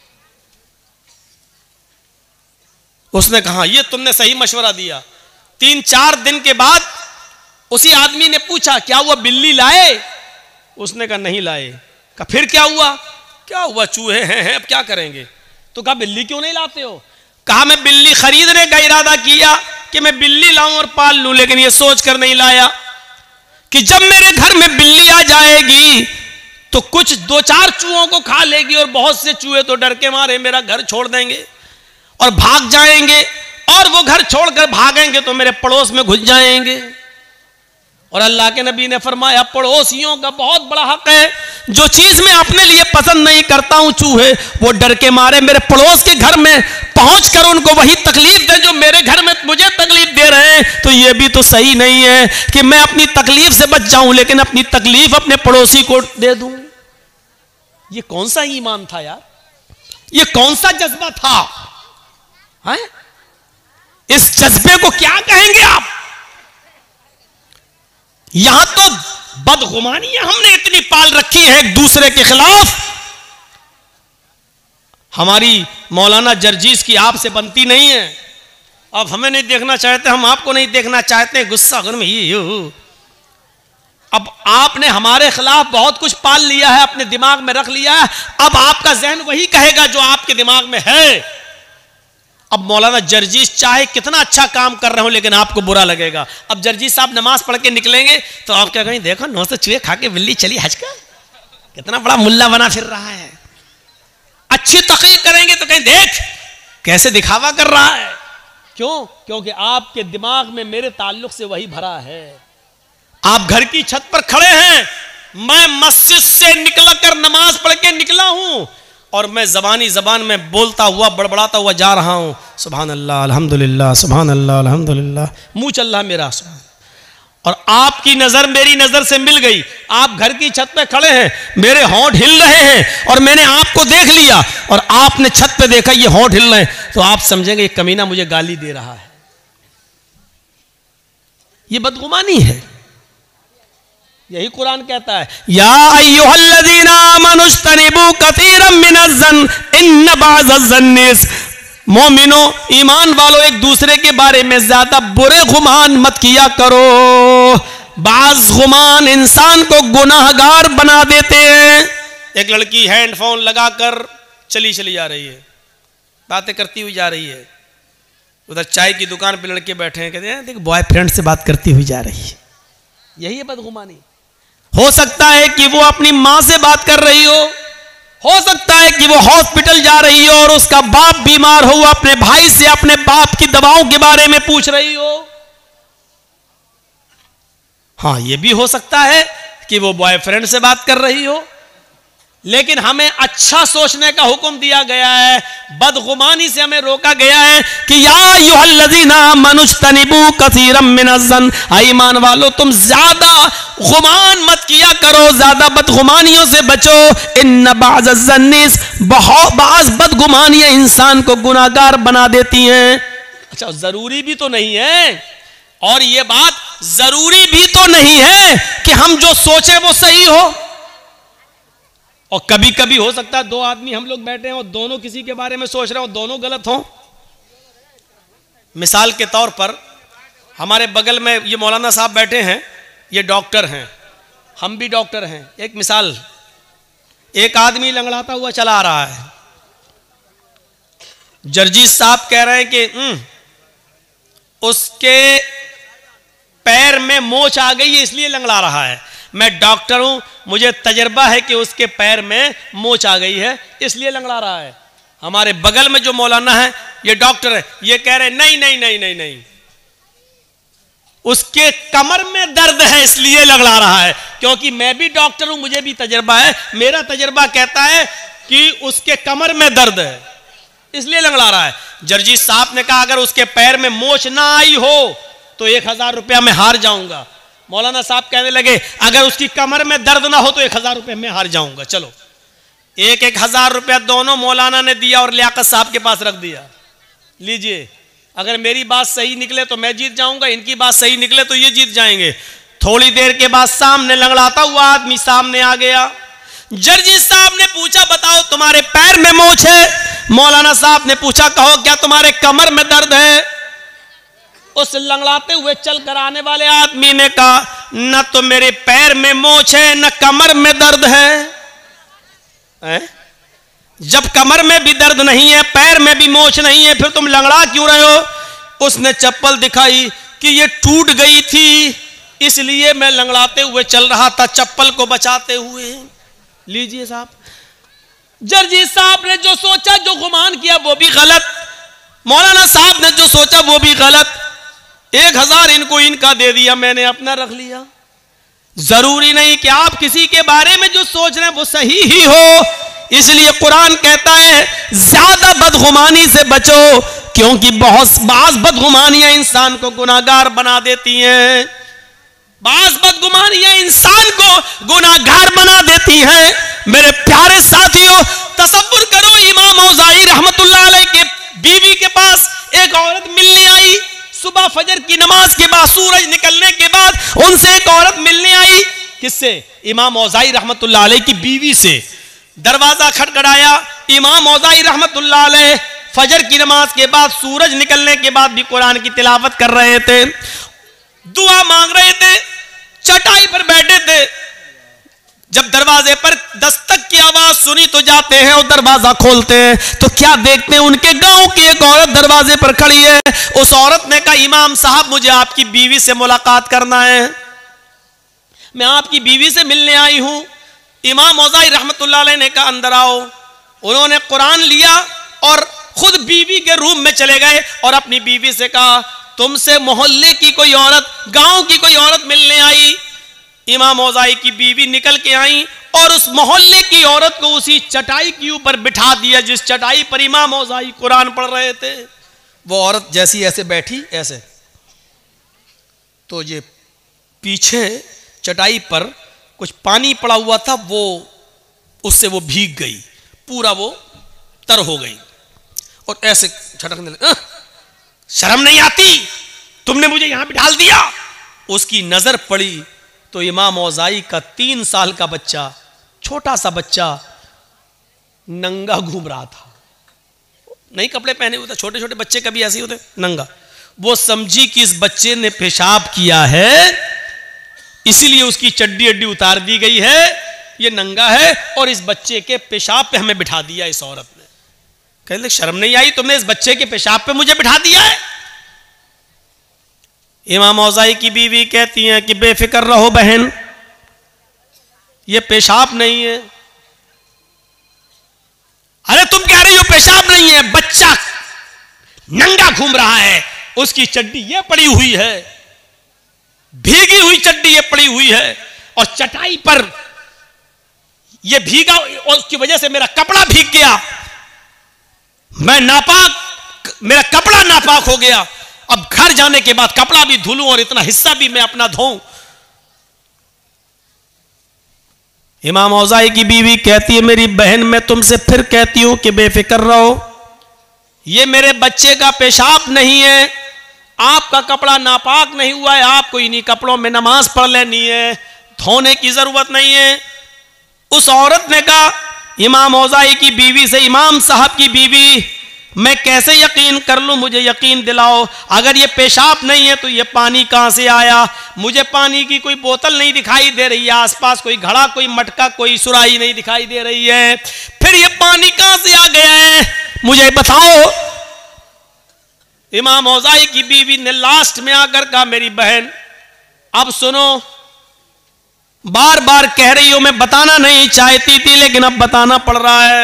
उसने कहा ये तुमने सही मशवरा दिया। 3-4 दिन के बाद उसी आदमी ने पूछा क्या हुआ, बिल्ली लाए? उसने कहा नहीं लाए। कहा फिर क्या हुआ? क्या हुआ, चूहे हैं अब क्या करेंगे? तो कहा बिल्ली क्यों नहीं लाते हो? कहा मैं बिल्ली खरीदने का इरादा किया कि मैं बिल्ली लाऊं और पाल लूं, लेकिन ये सोच कर नहीं लाया कि जब मेरे घर में बिल्ली आ जाएगी तो कुछ 2-4 चूहों को खा लेगी और बहुत से चूहे तो डर के मारे मेरा घर छोड़ देंगे और भाग जाएंगे, और वो घर छोड़कर भागेंगे तो मेरे पड़ोस में घुस जाएंगे। और अल्लाह के नबी ने फरमाया पड़ोसियों का बहुत बड़ा हक है। जो चीज मैं अपने लिए पसंद नहीं करता हूं, चूहे वो डर के मारे मेरे पड़ोस के घर में पहुंचकर उनको वही तकलीफ दे जो मेरे घर में मुझे तकलीफ दे रहे हैं। तो ये भी तो सही नहीं है कि मैं अपनी तकलीफ से बच जाऊं लेकिन अपनी तकलीफ अपने पड़ोसी को दे दूं। ये कौन सा ईमान था यार, ये कौन सा जज्बा था है? इस जज्बे को क्या कहेंगे आप? यहां तो बदगुमानियां हमने इतनी पाल रखी है एक दूसरे के खिलाफ। हमारी मौलाना जर्जीस की आपसे बनती नहीं है। अब हमें नहीं देखना चाहते, हम आपको नहीं देखना चाहते, गुस्सा घर में ही हो। अब आपने हमारे खिलाफ बहुत कुछ पाल लिया है, अपने दिमाग में रख लिया है। अब आपका जहन वही कहेगा जो आपके दिमाग में है। अब मौलाना जर्जीस चाहे कितना अच्छा काम कर रहे हो लेकिन आपको बुरा लगेगा। अब जर्जीस साहब नमाज पढ़ के निकलेंगे तो आप क्या कहेंगे, देखो 900 चूहे खा के बिल्ली चली हज का, कितना बड़ा मुल्ला बना फिर रहा है। अच्छी तकरीर करेंगे तो कहें देख कैसे दिखावा कर रहा है। क्यों? क्योंकि आपके दिमाग में मेरे ताल्लुक से वही भरा है। आप घर की छत पर खड़े हैं, मैं मस्जिद से निकल कर नमाज पढ़ के निकला हूं और मैं जबान में बोलता हुआ बड़बड़ाता हुआ जा रहा हूं, सुभान अल्लाह अल्हम्दुलिल्लाह, सुभान अल्लाह अल्हम्दुलिल्लाह, मुंह चल रहा मेरा सुभान। और आपकी नजर मेरी नजर से मिल गई, आप घर की छत पे खड़े हैं, मेरे होंठ हिल रहे हैं और मैंने आपको देख लिया और आपने छत पे देखा ये होंठ हिल रहे हैं, तो आप समझेंगे ये कमीना मुझे गाली दे रहा है। ये बदगुमानी है। यही कुरान कहता है, या अय्युहल्लज़ीना आमनुज्तनिबू कसीरम मिनज़्ज़न इन्न बअज़-ज़न्नि, मोमिनो ईमान वालों एक दूसरे के बारे में ज्यादा बुरे गुमान मत किया करो। बाज़ गुमान इंसान को गुनाहगार बना देते हैं। एक लड़की हैंडफोन लगाकर चली जा रही है, बातें करती हुई जा रही है, उधर चाय की दुकान पे लड़के बैठे हैं, कहते हैं देख बॉयफ्रेंड से बात करती हुई जा रही है। यही है बदगुमानी। हो सकता है कि वो अपनी मां से बात कर रही हो सकता है कि वो हॉस्पिटल जा रही हो और उसका बाप बीमार हो, अपने भाई से अपने बाप की दवाओं के बारे में पूछ रही हो। हाँ, ये भी हो सकता है कि वो बॉयफ्रेंड से बात कर रही हो। लेकिन हमें अच्छा सोचने का हुक्म दिया गया है, बदगुमानी से हमें रोका गया है कि या अय्युहल्लज़ीना आमनुज्तनिबू कसीरम मिनज़्ज़न, ईमान वालो तुम ज्यादा गुमान मत किया करो, ज्यादा बदगुमानियों से बचो। इन्न बअज़-ज़न्नि, बाज़ बदगुमानियां इंसान को गुनाहगार बना देती हैं। अच्छा, जरूरी भी तो नहीं है, और ये बात जरूरी भी तो नहीं है कि हम जो सोचे वो सही हो। और कभी कभी हो सकता है दो आदमी हम लोग बैठे हैं और दोनों किसी के बारे में सोच रहे हो, दोनों गलत हो। मिसाल के तौर पर हमारे बगल में ये मौलाना साहब बैठे हैं, ये डॉक्टर हैं, हम भी डॉक्टर हैं। एक मिसाल, एक आदमी लंगड़ाता हुआ चला आ रहा है, जर्जीस साहब कह रहे हैं कि उसके पैर में मोच आ गई है इसलिए लंगड़ा रहा है। मैं डॉक्टर हूं, मुझे तजर्बा है कि उसके पैर में मोच आ गई है इसलिए लंगड़ा रहा है। हमारे बगल में जो मौलाना है ये डॉक्टर है, ये कह रहे नहीं नहीं नहीं नहीं नहीं, उसके कमर में दर्द है इसलिए लंगड़ा रहा है। क्योंकि मैं भी डॉक्टर हूं, मुझे भी तजर्बा है, मेरा तजर्बा कहता है कि उसके कमर में दर्द है इसलिए लंगड़ा रहा है। जर्जीस साहब ने कहा अगर उसके पैर में मोच ना आई हो तो 1000 रुपया मैं हार जाऊंगा। मौलाना साहब कहने लगे अगर उसकी कमर में दर्द ना हो तो 1000 रुपये में हार जाऊंगा। चलो, 1000 रुपया दोनों मौलाना ने दिया और लियाकत साहब के पास रख दिया। लीजिए, अगर मेरी बात सही निकले तो मैं जीत जाऊंगा, इनकी बात सही निकले तो ये जीत जाएंगे। थोड़ी देर के बाद सामने लंगड़ाता हुआ आदमी सामने आ गया। जर्जीस साहब ने पूछा बताओ तुम्हारे पैर में मोच है? मौलाना साहब ने पूछा कहो क्या तुम्हारे कमर में दर्द है? उस लंगड़ाते हुए चल कर आने वाले आदमी ने कहा न तो मेरे पैर में मोच है न कमर में दर्द है। जब कमर में भी दर्द नहीं है, पैर में भी मोच नहीं है, फिर तुम लंगड़ा क्यों रहे हो? उसने चप्पल दिखाई कि ये टूट गई थी इसलिए मैं लंगड़ाते हुए चल रहा था चप्पल को बचाते हुए। लीजिए साहब, जर्जीस साहब ने जो सोचा, जो गुमान किया वो भी गलत, मौलाना साहब ने जो सोचा वो भी गलत। 1000 इनको इनका दे दिया, मैंने अपना रख लिया। जरूरी नहीं कि आप किसी के बारे में जो सोच रहे हैं वो सही ही हो। इसलिए कुरान कहता है ज्यादा बदगुमानी से बचो, क्योंकि बाज बदगुमानियां इंसान को गुनाहगार बना देती हैं। बाज बदगुमानियां इंसान को गुनाहगार बना देती हैं। मेरे प्यारे साथियों, तसव्वुर करो, इमाम औज़ाई रहमतुल्लाह अलैह के बीवी के पास एक औरत मिलने आई। सुबह फजर की नमाज के बाद, सूरज निकलने के बाद उनसे एक औरत मिलने आई। किससे? इमाम औज़ाई रहमतुल्लाह अलैह की बीवी से। दरवाजा खटखटाया। इमाम औज़ाई रहमतुल्लाह अलैह फजर की नमाज के बाद, सूरज निकलने के बाद भी कुरान की तिलावत कर रहे थे, दुआ मांग रहे थे, चटाई पर बैठे थे। जब दरवाजे पर दस्तक की आवाज सुनी तो जाते हैं और दरवाजा खोलते हैं तो क्या देखते हैं, उनके गांव की एक औरत दरवाजे पर खड़ी है। उस औरत ने कहा, इमाम साहब मुझे आपकी बीवी से मुलाकात करना है, मैं आपकी बीवी से मिलने आई हूं। इमाम औज़ाई रहमतुल्लाह अलैह ने कहा, अंदर आओ। उन्होंने कुरान लिया और खुद बीवी के रूम में चले गए और अपनी बीवी से कहा, तुमसे मोहल्ले की कोई औरत, गांव की कोई औरत मिलने आई। इमाम औज़ाई की बीवी निकल के आई और उस मोहल्ले की औरत को उसी चटाई के ऊपर बिठा दिया जिस चटाई पर इमाम औज़ाई कुरान पढ़ रहे थे। वो औरत जैसी ऐसे बैठी, ऐसे, तो ये पीछे चटाई पर कुछ पानी पड़ा हुआ था, वो उससे वो भीग गई, पूरा वो तर हो गई और ऐसे झटकने लगी। शर्म नहीं आती, तुमने मुझे यहां भी डाल दिया। उसकी नजर पड़ी तो इमाम औज़ाई का 3 साल का बच्चा, छोटा सा बच्चा, नंगा घूम रहा था। नहीं कपड़े पहने हुए थे, छोटे छोटे बच्चे कभी ऐसे ही होते, नंगा। वो समझी कि इस बच्चे ने पेशाब किया है, इसीलिए उसकी चड्डी अड्डी उतार दी गई है, ये नंगा है और इस बच्चे के पेशाब पे हमें बिठा दिया इस औरत ने। कहने लगे, शर्म नहीं आई, तुमने इस बच्चे के पेशाब पे मुझे बिठा दिया है। इमाम औज़ाई की बीवी कहती हैं कि बेफिक्र रहो बहन, ये पेशाब नहीं है। अरे तुम कह रही हो पेशाब नहीं है, बच्चा नंगा घूम रहा है, उसकी चड्डी ये पड़ी हुई है, भीगी हुई चड्डी ये पड़ी हुई है और चटाई पर ये भीगा और उसकी वजह से मेरा कपड़ा भीग गया, मैं नापाक, मेरा कपड़ा नापाक हो गया। अब घर जाने के बाद कपड़ा भी धुलूं और इतना हिस्सा भी मैं अपना धोऊं। इमाम औज़ाई की बीवी कहती है, मेरी बहन मैं तुमसे फिर कहती हूं कि बेफिक्र रहो, ये मेरे बच्चे का पेशाब नहीं है, आपका कपड़ा नापाक नहीं हुआ है, आपको इन्हीं कपड़ों में नमाज पढ़ लेनी है, धोने की जरूरत नहीं है। उस औरत ने कहा इमाम औज़ाई की बीवी से, इमाम साहब की बीवी, मैं कैसे यकीन कर लूं, मुझे यकीन दिलाओ, अगर ये पेशाब नहीं है तो ये पानी कहां से आया? मुझे पानी की कोई बोतल नहीं दिखाई दे रही है, आसपास कोई घड़ा, कोई मटका, कोई सुराही नहीं दिखाई दे रही है, फिर ये पानी कहां से आ गया है, मुझे बताओ। इमाम औज़ाई की बीवी ने लास्ट में आकर कहा, मेरी बहन अब सुनो, बार बार कह रही हो, मैं बताना नहीं चाहती थी लेकिन अब बताना पड़ रहा है,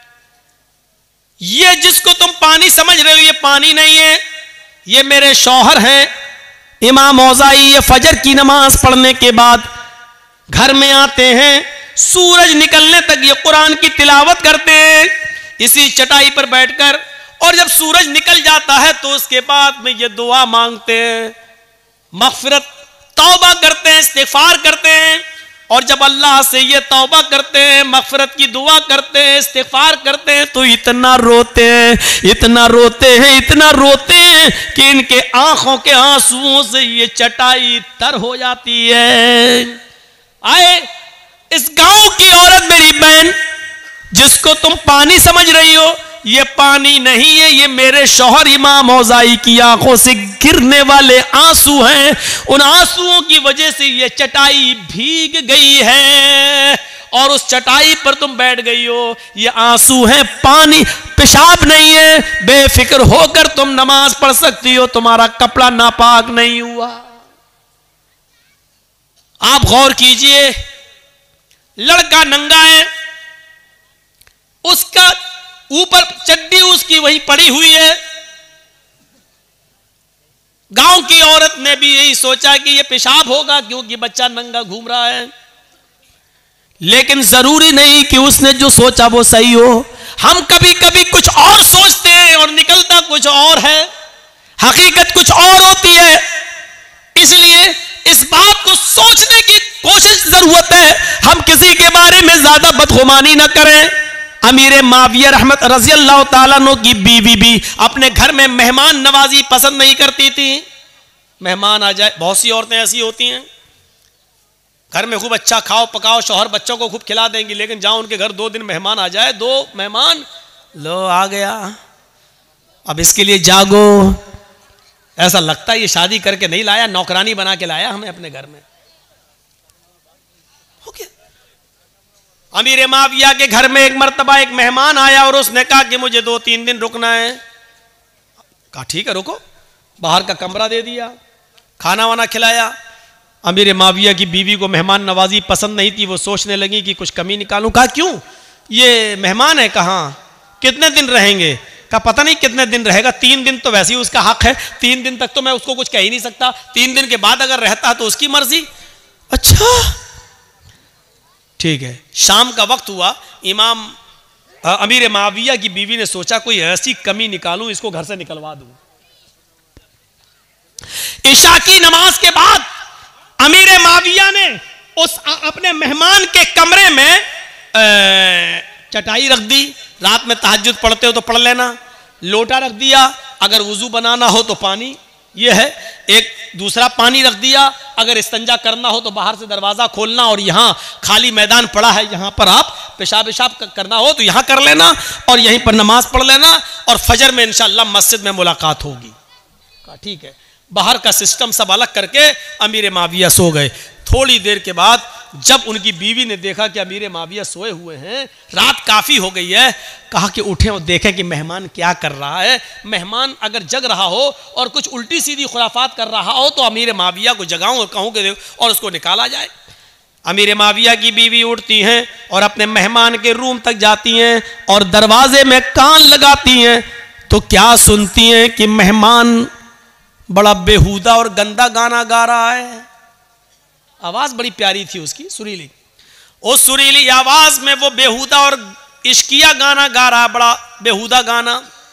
ये जिसको तुम पानी समझ रहे हो ये पानी नहीं है, ये मेरे शौहर हैं। इमाम औज़ाई ये फजर की नमाज पढ़ने के बाद घर में आते हैं, सूरज निकलने तक ये कुरान की तिलावत करते हैं इसी चटाई पर बैठकर, और जब सूरज निकल जाता है तो उसके बाद में ये दुआ मांगते हैं, मग़फ़िरत, तौबा करते हैं, इस्तिग़फ़ार करते हैं। और जब अल्लाह से ये तौबा करते हैं, मग़फ़िरत की दुआ करते हैं, इस्तिग़फ़ार करते हैं तो इतना रोते हैं, इतना रोते हैं, इतना रोते हैं कि इनके आंखों के आंसुओं से ये चटाई तर हो जाती है। आए इस गांव की औरत, मेरी बहन, जिसको तुम पानी समझ रही हो, ये पानी नहीं है, ये मेरे शौहर इमाम औज़ाई की आंखों से गिरने वाले आंसू हैं, उन आंसुओं की वजह से ये चटाई भीग गई है और उस चटाई पर तुम बैठ गई हो, ये आंसू हैं, पानी, पेशाब नहीं है, बेफिक्र होकर तुम नमाज पढ़ सकती हो, तुम्हारा कपड़ा नापाक नहीं हुआ। आप गौर कीजिए, लड़का नंगा है, उसका ऊपर चड्डी उसकी वहीं पड़ी हुई है, गांव की औरत ने भी यही सोचा कि ये पेशाब होगा क्योंकि बच्चा नंगा घूम रहा है, लेकिन जरूरी नहीं कि उसने जो सोचा वो सही हो। हम कभी कभी कुछ और सोचते हैं और निकलता कुछ और है, हकीकत कुछ और होती है। इसलिए इस बात को सोचने की कोशिश जरूरत है, हम किसी के बारे में ज्यादा बदगुमानी ना करें। अमीर माविया रहमत रजी अल्लाह ताला अन्हु की बीवी भी अपने घर में मेहमान नवाजी पसंद नहीं करती थी। मेहमान आ जाए, बहुत सी औरतें ऐसी होती हैं घर में खूब अच्छा खाओ पकाओ, शौहर बच्चों को खूब खिला देंगी, लेकिन जहां उनके घर 2 दिन मेहमान आ जाए, 2 मेहमान लो आ गया, अब इसके लिए जागो, ऐसा लगता है ये शादी करके नहीं लाया, नौकरानी बना के लाया हमें अपने घर में। हो गया। अमीर माविया के घर में एक मर्तबा एक मेहमान आया और उसने कहा कि मुझे 2-3 दिन रुकना है। कहा ठीक है रुको, बाहर का कमरा दे दिया, खाना वाना खिलाया। अमीर माविया की बीवी को मेहमान नवाजी पसंद नहीं थी, वो सोचने लगी कि कुछ कमी निकालूं। कहा क्यों, ये मेहमान है, कहाँ कितने दिन रहेंगे? कहा पता नहीं कितने दिन रहेगा, 3 दिन तो वैसे ही उसका हक है, 3 दिन तक तो मैं उसको कुछ कह ही नहीं सकता, 3 दिन के बाद अगर रहता तो उसकी मर्जी। अच्छा ठीक है। शाम का वक्त हुआ, इमाम अमीर माविया की बीवी ने सोचा कोई ऐसी कमी निकालूं, इसको घर से निकलवा दूं। इशा की नमाज के बाद अमीर माविया ने उस अपने मेहमान के कमरे में चटाई रख दी, रात में तहज्जुद पढ़ते हो तो पढ़ लेना, लोटा रख दिया, अगर वुजू बनाना हो तो पानी ये है, एक दूसरा पानी रख दिया, अगर इस्तंजा करना हो तो बाहर से दरवाजा खोलना और यहाँ खाली मैदान पड़ा है, यहाँ पर आप पेशाब करना हो तो यहाँ कर लेना और यहीं पर नमाज पढ़ लेना और फजर में इंशाअल्लाह मस्जिद में मुलाकात होगी। कहा ठीक है। बाहर का सिस्टम सब अलग करके अमीर माविया सो गए। थोड़ी देर के बाद जब उनकी बीवी ने देखा कि अमीर माविया सोए हुए हैं, रात काफ़ी हो गई है, कहा कि उठें और देखें कि मेहमान क्या कर रहा है। मेहमान अगर जग रहा हो और कुछ उल्टी सीधी खुराफात कर रहा हो तो अमीर माविया को जगाऊं और कहूं कि और उसको निकाला जाए। अमीर माविया की बीवी उठती हैं और अपने मेहमान के रूम तक जाती हैं और दरवाजे में कान लगाती हैं तो क्या सुनती हैं कि मेहमान बड़ा बेहुदा और गंदा गाना गा रहा है। आवाज बड़ी प्यारी थी उसकी, सुरीली। उस सुरीली आवाज में वो बेहुदा और इश्किया गाना गा रहा, बड़ा बेहुदा गाना।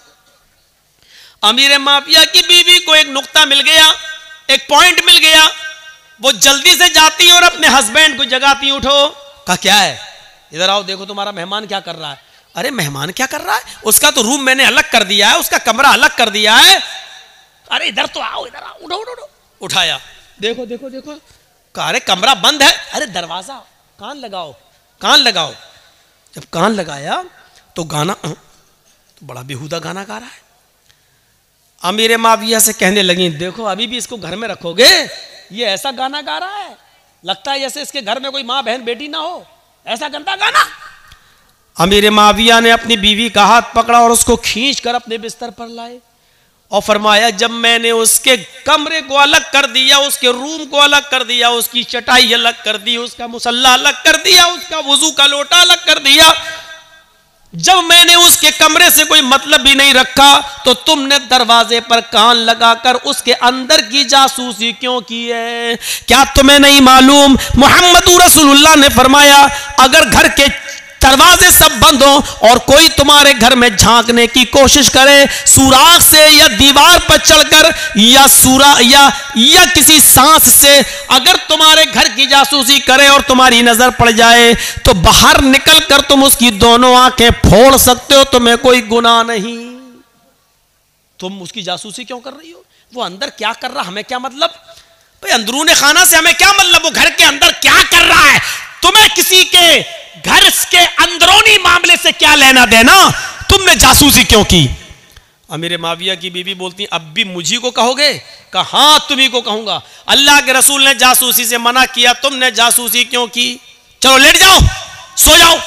अमीर माविया की बीवी को एक नुक्ता मिल गया, एक पॉइंट मिल गया। वो जल्दी से जाती और अपने हस्बैंड को जगाती, उठो। कहा क्या है, इधर आओ, देखो तुम्हारा मेहमान क्या कर रहा है। अरे मेहमान क्या कर रहा है, उसका तो रूम मैंने अलग कर दिया है, उसका कमरा अलग कर दिया है। अरे इधर तो आओ, इधर आओ, उठो उठो उठो। उठाया, देखो देखो देखो। अरे कमरा बंद है, अरे दरवाजा, कान लगाओ कान लगाओ। जब कान लगाया तो गाना तो बड़ा बेहुदा गाना गा रहा है। अमीर माविया से कहने लगी देखो अभी भी इसको घर में रखोगे, ये ऐसा गाना गा रहा है, लगता है जैसे इसके घर में कोई माँ बहन बेटी ना हो, ऐसा गंदा गाना। अमीर माविया ने अपनी बीवी का हाथ पकड़ा और उसको खींच कर अपने बिस्तर पर लाए और फरमाया जब मैंने उसके कमरे को अलग कर दिया, उसके रूम को अलग कर दिया, उसकी चटाई अलग कर दी, उसका मुसल्ला अलग कर दिया, उसका वुजू का लोटा अलग कर दिया, जब मैंने उसके कमरे से कोई मतलब भी नहीं रखा तो तुमने दरवाजे पर कान लगाकर उसके अंदर की जासूसी क्यों की है? क्या तुम्हें नहीं मालूम मोहम्मद रसूलुल्लाह ने फरमाया अगर घर के दरवाजे सब बंद हो और कोई तुम्हारे घर में झांकने की कोशिश करे, सुराख से या दीवार पर चढ़कर या किसी सांस से अगर तुम्हारे घर की जासूसी करे और तुम्हारी नजर पड़ जाए तो बाहर निकल कर तुम उसकी दोनों आंखें फोड़ सकते हो, तुम्हें कोई गुनाह नहीं। तुम उसकी जासूसी क्यों कर रही हो? वो अंदर क्या कर रहा हमें क्या मतलब? भाई अंदरूने खाना से हमें क्या मतलब, वो घर के अंदर क्या कर रहा है, तुम्हें किसी के घर के अंदरूनी मामले से क्या लेना देना, तुमने जासूसी क्यों की? अमीर माविया की बीवी बोलती अब भी मुझी को कहोगे? कहा हाँ तुम्ही को कहूंगा, अल्लाह के रसूल ने जासूसी से मना किया, तुमने जासूसी क्यों की? चलो लेट जाओ, सो जाओ।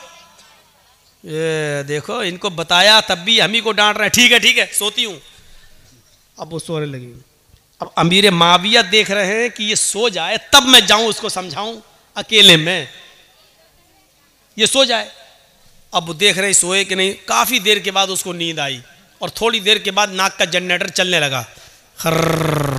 ये देखो इनको बताया तब भी हम ही को डांट रहे हैं। ठीक है सोती हूं। अब वो सोने लगी। अब अमीर माविया देख रहे हैं कि ये सो जाए तब मैं जाऊं उसको समझाऊं अकेले में, ये सो जाए। अब वो देख रहे सोए कि नहीं। काफी देर के बाद उसको नींद आई और थोड़ी देर के बाद नाक का जनरेटर चलने लगा, खर्र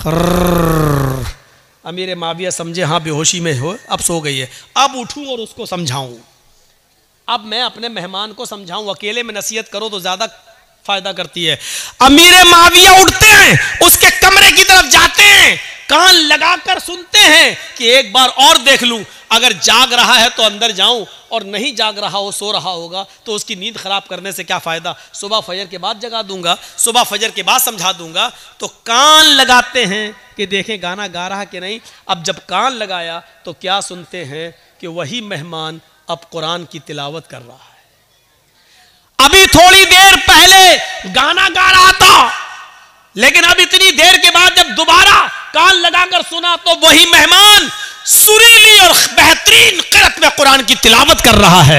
अमीर माविया समझे हाँ बेहोशी में हो, अब सो गई है, अब उठूं और उसको समझाऊं, अब मैं अपने मेहमान को समझाऊं। अकेले में नसीहत करो तो ज्यादा फायदा करती है। अमीर माविया उठते हैं, उसके कमरे की तरफ जाते हैं, कान लगाकर सुनते हैं कि एक बार और देख लूं, अगर जाग रहा है तो अंदर जाऊं, और नहीं जाग रहा हो, सो रहा होगा, तो उसकी नींद खराब करने से क्या फायदा, सुबह फजर के बाद जगा दूंगा, सुबह फजर के बाद समझा दूंगा। तो कान लगाते हैं कि देखें गाना गा रहा कि नहीं। अब जब कान लगाया तो क्या सुनते हैं कि वही मेहमान अब कुरान की तिलावत कर रहा है। अभी थोड़ी देर पहले गाना गा रहा था, लेकिन अब इतनी देर के बाद जब दोबारा कान लगाकर सुना तो वही मेहमान सुरीली और बेहतरीन क़िरात में कुरान की तिलावत कर रहा है।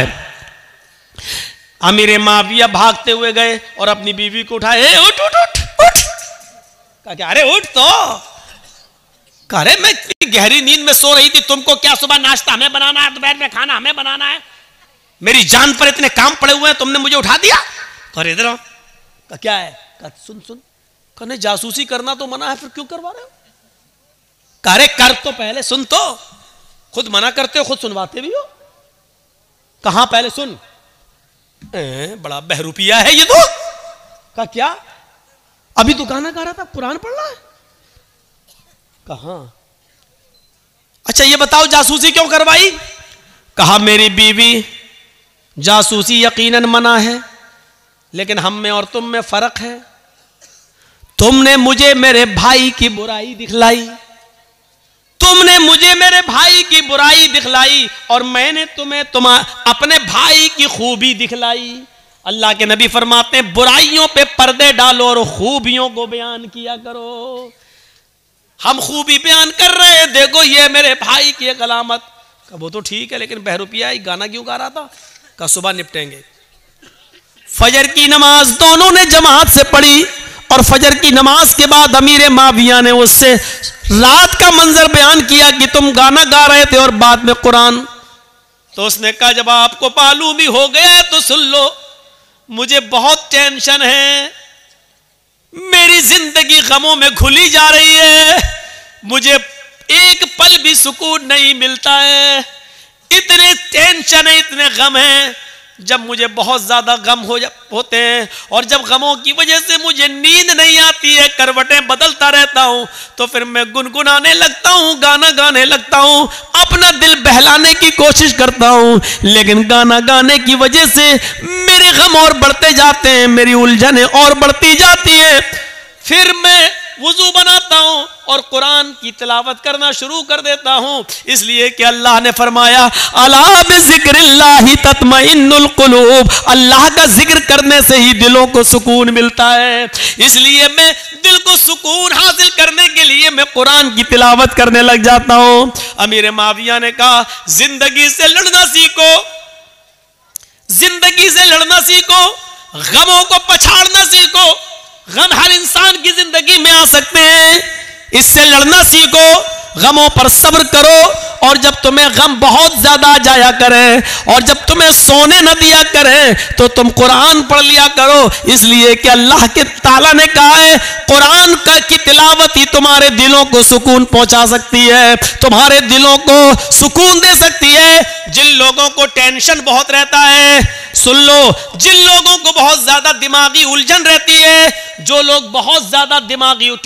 अमीर माविया भागते हुए गए और अपनी बीवी को उठाए, उठ उठ उठ उठ। कहा अरे उठ तो, अरे मैं इतनी गहरी नींद में सो रही थी, तुमको क्या सुबह नाश्ता हमें बनाना है, दोपहर में खाना हमें बनाना है, मेरी जान पर इतने काम पड़े हुए हैं, तुमने मुझे उठा दिया। अरे इधर आओ। कहा क्या है? कहा सुन सुन। कहने जासूसी करना तो मना है, फिर क्यों करवा रहे हो? अरे कर तो पहले, सुन तो, खुद मना करते हो खुद सुनवाते भी हो। कहां पहले सुन। बड़ा बहरूपिया है ये तो। कहा क्या? अभी तो गाना गा रहा था, कुरान पढ़ रहा है। कहां? अच्छा ये बताओ जासूसी क्यों करवाई? कहा मेरी बीवी, जासूसी यकीनन मना है, लेकिन हम में और तुम में फर्क है। तुमने मुझे मेरे भाई की बुराई दिखलाई, तुमने मुझे मेरे भाई की बुराई दिखलाई, और मैंने तुम्हें अपने भाई की खूबी दिखलाई। अल्लाह के नबी फरमाते हैं बुराइयों पे पर्दे डालो और खूबियों को बयान किया करो। हम खूबी बयान कर रहे हैं, देखो ये मेरे भाई की एक अलामत। का वो तो ठीक है, लेकिन बहरूपिया गाना क्यों गा रहा था? का सुबह निपटेंगे। फजर की नमाज दोनों ने जमात से पढ़ी, और फजर की नमाज के बाद अमीर माविया ने उससे रात का मंजर बयान किया कि तुम गाना गा रहे थे और बाद में कुरान। तो उसने कहा जब आपको मालूम ही हो गया तो सुन लो, मुझे बहुत टेंशन है, मेरी जिंदगी गमों में घुली जा रही है, मुझे एक पल भी सुकून नहीं मिलता है, इतने टेंशन है, इतने गम हैं। जब मुझे बहुत ज्यादा गम होते हैं और जब गमों की वजह से मुझे नींद नहीं आती है, करवटें बदलता रहता हूं, तो फिर मैं गुनगुनाने लगता हूं, गाना गाने लगता हूं, अपना दिल बहलाने की कोशिश करता हूं, लेकिन गाना गाने की वजह से मेरे गम और बढ़ते जाते हैं, मेरी उलझनें और बढ़ती जाती हैं। फिर मैं वुजू बनाता हूं और कुरान की तिलावत करना शुरू कर देता हूं, इसलिए कि अल्लाह ने फरमाया अला बिज़िक्रिल्लाहि तत्मइन्नुल कुलूब, अल्लाह का जिक्र करने से ही दिलों को सुकून मिलता है। इसलिए मैं दिल को सुकून हासिल करने के लिए मैं कुरान की तिलावत करने लग जाता हूं। अमीर माविया ने कहा जिंदगी से लड़ना सीखो, जिंदगी से लड़ना सीखो, गमों को पछाड़ना सीखो। गम हर इंसान की जिंदगी में आ सकते हैं, इससे लड़ना सीखो, गमों पर सब्र करो, और जब तुम्हें गम बहुत ज्यादा आ जाया करे और जब तुम्हें सोने न दिया करे तो तुम कुरान पढ़ लिया करो, इसलिए कि अल्लाह के ताला ने कहा है कुरान की तिलावत ही तुम्हारे दिलों को सुकून पहुंचा सकती है, तुम्हारे दिलों को सुकून दे सकती है। जिन लोगों को टेंशन बहुत रहता है, सुन लो, जिन लोगों को बहुत ज्यादा दिमागी उलझन रहती है, जो लोग बहुत ज्यादा दिमागी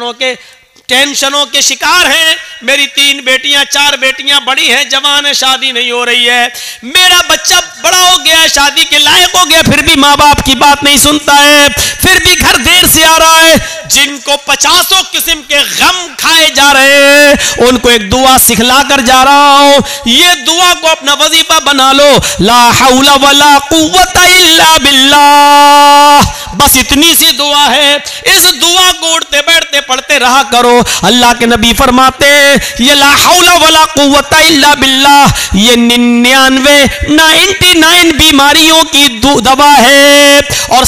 टेंशनों के शिकार हैं, मेरी 3 बेटियां 4 बेटियां बड़ी हैं, जवान है, शादी नहीं हो रही है, मेरा बच्चा बड़ा हो गया, शादी के लायक हो गया, फिर भी माँ बाप की बात नहीं सुनता है, फिर भी घर देर से आ रहा है, जिनको 50 किस्म के गम खाए जा रहे हैं, उनको एक दुआ सिखला कर जा रहा हूं, ये दुआ को अपना वजीफा बना लो, ला हौला वला कुव्वता इल्ला बिल्लाह। बस इतनी सी दुआ है, इस दुआ को उठते बैठते पढ़ते रहा करो। अल्लाह के नबी फरमाते ये ला हौला वला कुव्वता इल्ला बिल्लाह, ये 99 बीमारियों की दवा है, और सबसे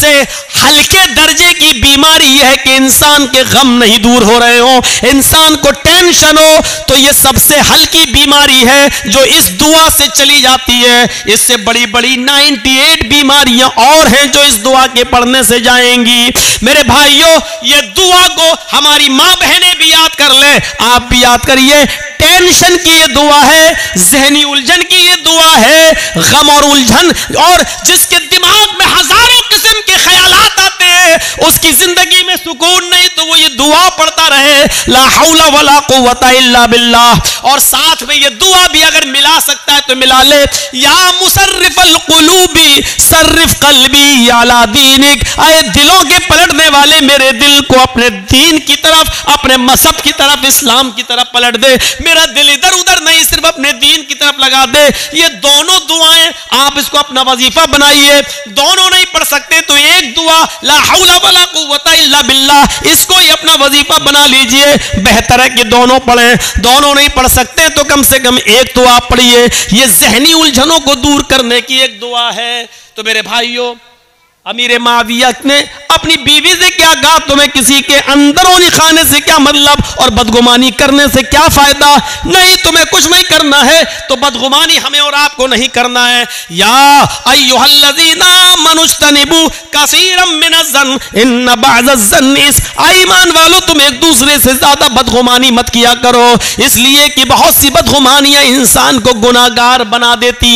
सबसे हल्के दर्जे की बीमारी यह है कि इंसान के गम नहीं दूर हो रहे हो, इंसान को टेंशन हो, तो यह सबसे हल्की बीमारी है जो इस दुआ से चली जाती है। इससे बड़ी बड़ी 98 बीमारियां और हैं जो इस दुआ के पढ़ने से जाएंगी। मेरे भाइयों, ये दुआ को हमारी मां बहनें भी याद कर ले, आप भी याद करिए। टेंशन की ये दुआ है, जहनी उलझन की ये दुआ है, गम और उलझन, और जिसके दिमाग में हजारों किस्म के ख्यालात आते हैं, उसकी जिंदगी में सुकून नहीं, तो वो ये दुआ पढ़ता रहे, ला हौला वला कुव्वता इल्ला बिल्लाह। और साथ में ये दुआ भी अगर मिला सकता है तो मिला ले, या मुसर्रिफल कुलूबी सर्रिफ कल्बी अला दीनिक। आए दिलों के पलटने वाले, मेरे दिल को अपने दीन की तरफ, अपने मजहब की तरफ, इस्लाम की तरफ पलट दे। मेरा दिल इधर उधर नहीं, सिर्फ अपने दीन की तरफ लगा दे। ये दोनों दुआएं आप इसको अपना वजीफा बनाइए। दोनों नहीं पढ़ सकते तो एक दुआ ला हौला वला कुव्वता इल्ला बिल्लाह, इसको ही अपना वजीफा बना लीजिए। बेहतर है कि दोनों पढ़ें। दोनों नहीं पढ़ सकते तो कम से कम एक तो आप पढ़िए। ये जहनी उलझनों को दूर करने की एक दुआ है। तो मेरे भाइयों, अमीर माविया ने अपनी बीवी से क्या कहा, तुम्हें किसी के अंदरूनी खाने से क्या मतलब और बदगुमानी करने से क्या फायदा? नहीं, तुम्हें कुछ नहीं करना है तो बदगुमानी हमें और आपको नहीं करना है। या अय्युहल्लज़ीना मनुज्तनिबू कसीरम मिनज़्ज़न इन्न बअज़-ज़न्नि इस्म। ईमान वालों, तुम एक दूसरे से ज्यादा बदगुमानी मत किया करो, इसलिए कि बहुत सी बदगुमानियां इंसान को गुनाहगार बना देती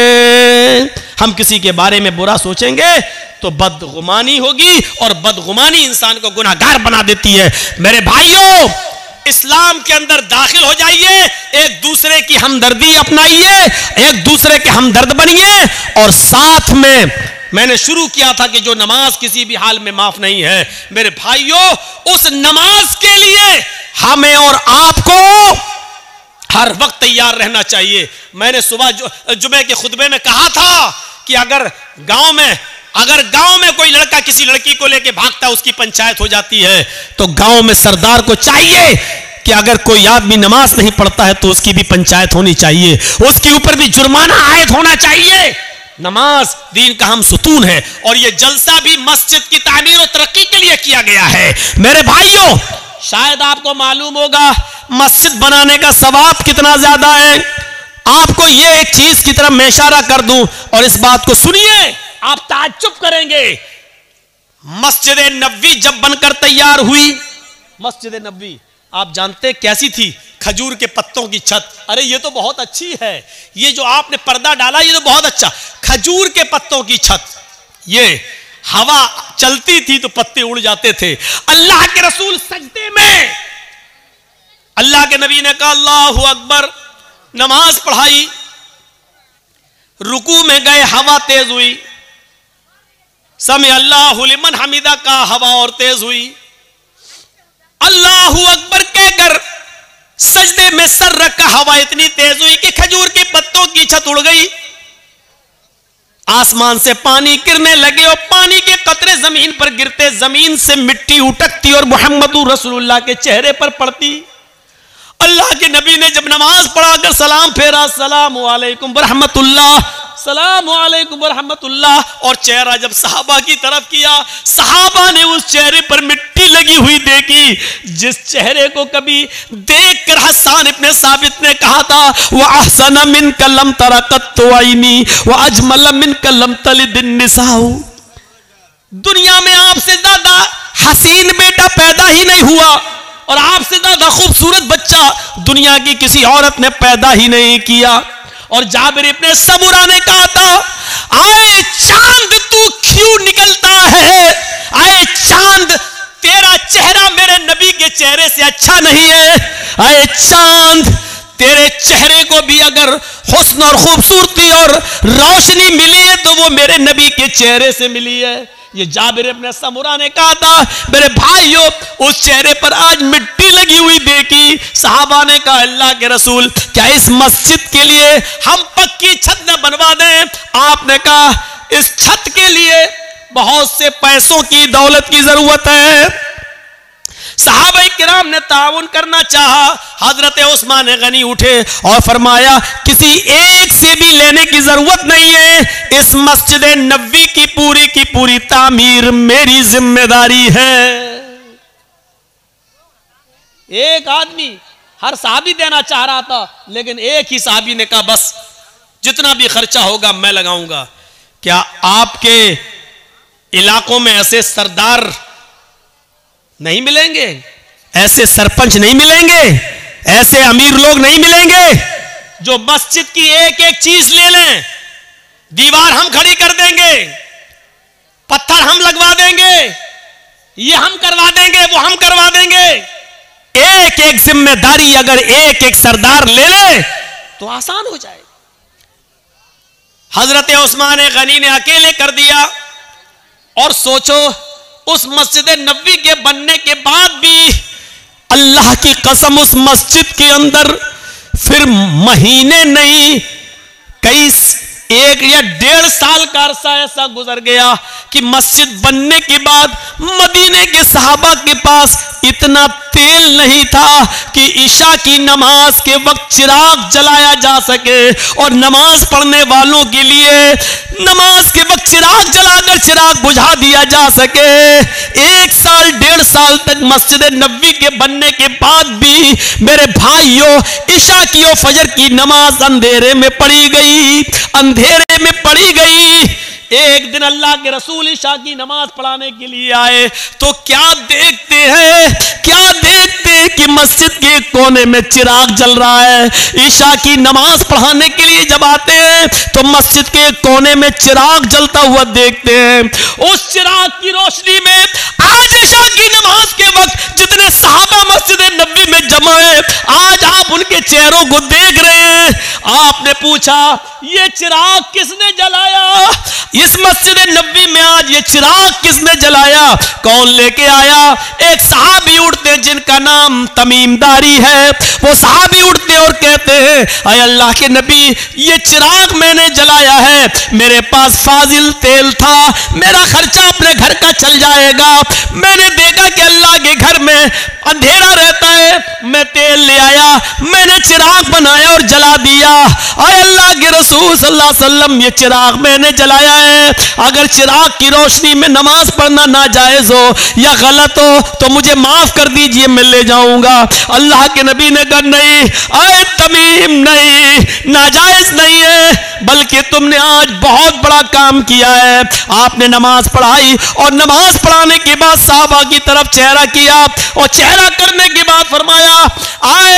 हैं। हम किसी के बारे में बुरा सोचेंगे तो बदगुमानी होगी, और बदगुमानी इंसान को गुनाहगार बना देती है। मेरे भाइयों, इस्लाम के अंदर दाखिल हो जाइए, एक दूसरे की हमदर्दी अपनाइए, एक दूसरे के हमदर्द बनिए। और साथ में मैंने शुरू किया था कि जो नमाज किसी भी हाल में माफ नहीं है, मेरे भाइयों, उस नमाज के लिए हमें और आपको हर वक्त तैयार रहना चाहिए। मैंने सुबह जुमे के खुतबे में कहा था कि अगर गांव में कोई लड़का किसी लड़की को लेके भागता है, उसकी पंचायत हो जाती है, तो गांव में सरदार को चाहिए कि अगर कोई आदमी नमाज नहीं पढ़ता है तो उसकी भी पंचायत होनी चाहिए, उसके ऊपर भी जुर्माना आयद होना चाहिए। नमाज दीन का हम सुतून है, और यह जलसा भी मस्जिद की तामीर और तरक्की के लिए किया गया है। मेरे भाइयों, शायद आपको मालूम होगा मस्जिद बनाने का सवाब कितना ज्यादा है। आपको ये एक चीज की तरफ मैं इशारा कर दूं, और इस बात को सुनिए, आप ताज्जुब करेंगे। मस्जिद नबवी जब बनकर तैयार हुई, मस्जिद नबवी आप जानते कैसी थी? खजूर के पत्तों की छत। अरे ये तो बहुत अच्छी है, ये जो आपने पर्दा डाला ये तो बहुत अच्छा। खजूर के पत्तों की छत, ये हवा चलती थी तो पत्ते उड़ जाते थे। अल्लाह के रसूल सजदे में, अल्लाह के नबी ने कहा अल्लाहु अकबर, नमाज पढ़ाई, रुकू में गए, हवा तेज हुई, समी अल्लाहु लिमन हमीदा का, हवा और तेज हुई। अल्लाहु अकबर कहकर सजदे में सर रखा, हवा इतनी तेज हुई कि खजूर के पत्तों की छत उड़ गई। आसमान से पानी गिरने लगे और पानी के कतरे जमीन पर गिरते, जमीन से मिट्टी उटकती और मुहम्मदुर रसूलुल्लाह के चेहरे पर पड़ती। अल्लाह के नबी ने जब नमाज पढ़ाकर सलाम फेरा, अस्सलामु अलैकुम वरहमतुल्लाह, सलाम अलैकुम वरहमतुल्लाह, और चेहरा जब सहाबा की तरफ किया, सहाबा ने उस चेहरे पर मिट्टी लगी हुई देखी, जिस चेहरे को कभी देखकर हसन इब्ने साबित ने कहा था, व अहसन मिनका लम तरा कत्तु ऐनी व अजमल मिनका लम तलिद निसाउ। दुनिया में आपसे ज्यादा हसीन बेटा पैदा ही नहीं हुआ, और आपसे ज्यादा खूबसूरत बच्चा दुनिया की किसी औरत ने पैदा ही नहीं किया। और जाबिर इब्ने सबुरा ने कहा था, आए चांद तू क्यों निकलता है? आए चांद, तेरा चेहरा मेरे नबी के चेहरे से अच्छा नहीं है। आए चांद, तेरे चेहरे को भी अगर हुस्न और खूबसूरती और रोशनी मिली है तो वो मेरे नबी के चेहरे से मिली है। ये जाबिर इब्ने सबुरा ने कहा था। मेरे भाइयों, उस चेहरे पर आज मिट्टी लगी हुई देखी। सहाबा ने कहा, अल्लाह के रसूल, क्या इस मस्जिद के लिए हम पक्की छत न बनवा दें? आपने कहा, इस छत के लिए बहुत से पैसों की, दौलत की जरूरत है, सहाबा किराम ने ताउन करना चाहा। हजरत उस्मान गनी उठे और फरमाया किसी एक से भी लेने की जरूरत नहीं है, इस मस्जिद नबवी की पूरी तामीर मेरी जिम्मेदारी है। एक आदमी हर साहबी देना चाह रहा था, लेकिन एक ही साहबी ने कहा बस जितना भी खर्चा होगा मैं लगाऊंगा। क्या आपके इलाकों में ऐसे सरदार नहीं मिलेंगे, ऐसे सरपंच नहीं मिलेंगे, ऐसे अमीर लोग नहीं मिलेंगे जो मस्जिद की एक एक चीज ले लें? दीवार हम खड़ी कर देंगे, पत्थर हम लगवा देंगे, ये हम करवा देंगे, वो हम करवा देंगे। एक एक जिम्मेदारी अगर एक एक सरदार ले ले तो आसान हो जाए। हजरत उस्मान गनी ने अकेले कर दिया। और सोचो उस मस्जिद नबवी के बनने के बाद भी अल्लाह की कसम उस मस्जिद के अंदर फिर महीने नहीं, कई 1 या 1.5 साल का अरसा ऐसा गुजर गया कि मस्जिद बनने के बाद मदीने के सहाबा के पास इतना तेल नहीं था कि ईशा की नमाज के वक्त चिराग जलाया जा सके और नमाज पढ़ने वालों के लिए नमाज के वक्त चिराग जलाकर चिराग बुझा दिया जा सके। 1 साल 1.5 साल तक मस्जिद नबवी के बनने के बाद भी मेरे भाइयों ईशा की और फजर की नमाज अंधेरे में पड़ी गई, अंधेरे में पड़ी गई। एक दिन अल्लाह के रसूल ईशा की नमाज पढ़ाने के लिए आए तो क्या देखते हैं कि मस्जिद के कोने में चिराग जल रहा है। ईशा की नमाज पढ़ाने के लिए जब आते हैं तो मस्जिद के कोने में चिराग जलता हुआ देखते हैं। उस चिराग की रोशनी में आज ईशा की नमाज के वक्त जितने सहाबा मस्जिद नबी में जमा है, आज आप उनके चेहरों को देख रहे हैं। आपने पूछा ये चिराग किसने जलाया, इस मस्जिद नबी में आज ये चिराग किसने जलाया, कौन लेके आया? एक सहाबी उठते हैं जिनका नाम तमीमदारी है। वो सहाबी उठते और कहते हैं अय अल्लाह के नबी ये चिराग मैंने जलाया है, मेरे पास फाजिल तेल था, मेरा खर्चा अपने घर का चल जाएगा। मैंने देखा कि अल्लाह के घर में अंधेरा रहता है, मैं तेल ले आया, मैंने चिराग बनाया और जला दिया। अय अल्लाह के रसूल सल्लल्लाहु अलैहि वसल्लम ये चिराग मैंने जलाया है, अगर चिराग की रोशनी में नमाज पढ़ना नाजायज हो या गलत हो तो मुझे माफ कर दीजिए, मैं ले जाऊंगा। अल्लाह के नबी ने कहा नहीं अय तमीम, नहीं, नाजायज नहीं है, बल्कि तुमने आज बहुत बड़ा काम किया है। आपने नमाज पढ़ाई और नमाज पढ़ाने के बाद साहबा की तरफ चेहरा किया और चेहरा करने के बाद फरमाया आए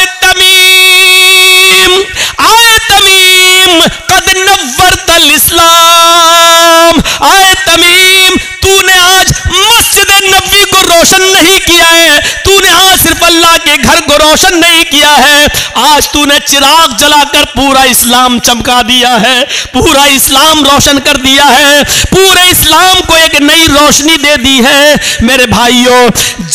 तमीम, आए तमीम, कद नव्वरतल इस्लाम। आए तमीम, तूने आज मस्जिद नबवी को रोशन नहीं किया है, तूने आज सिर्फ अल्लाह के घर को रोशन नहीं किया है, आज तूने चिराग जलाकर पूरा इस्लाम चमका दिया है, पूरा इस्लाम रोशन कर दिया है, पूरे इस्लाम को एक नई रोशनी दे दी है। मेरे भाइयों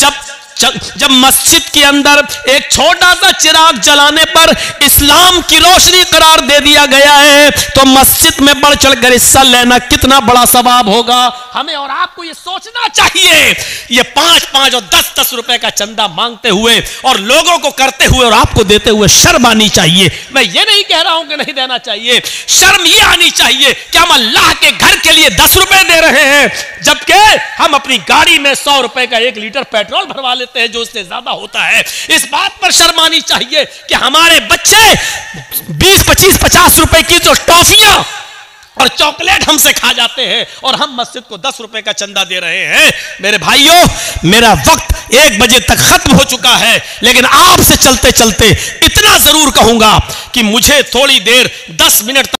जब मस्जिद के अंदर एक छोटा सा चिराग जलाने पर इस्लाम की रोशनी करार दे दिया गया है तो मस्जिद में बढ़ चढ़कर हिस्सा लेना कितना बड़ा सवाब होगा। हमें और आपको ये सोचना चाहिए, ये 5-5 और 10-10 रुपए का चंदा मांगते हुए और लोगों को करते हुए और आपको देते हुए शर्म आनी चाहिए। मैं ये नहीं कह रहा हूं कि नहीं देना चाहिए, शर्म ये आनी चाहिए कि हम अल्लाह के घर के लिए 10 रुपए दे रहे हैं जबकि हम अपनी गाड़ी में 100 रुपए का 1 लीटर पेट्रोल भरवा लेते हैं जो उससे ज्यादा होता है। इस बात पर शर्म आनी चाहिए कि हमारे बच्चे 20-25-50 रुपए की जो टॉफियां और चॉकलेट हमसे खा जाते हैं और हम मस्जिद को 10 रुपए का चंदा दे रहे हैं। मेरे भाइयों मेरा वक्त 1 बजे तक खत्म हो चुका है, लेकिन आपसे चलते चलते इतना जरूर कहूंगा कि मुझे थोड़ी देर 10 मिनट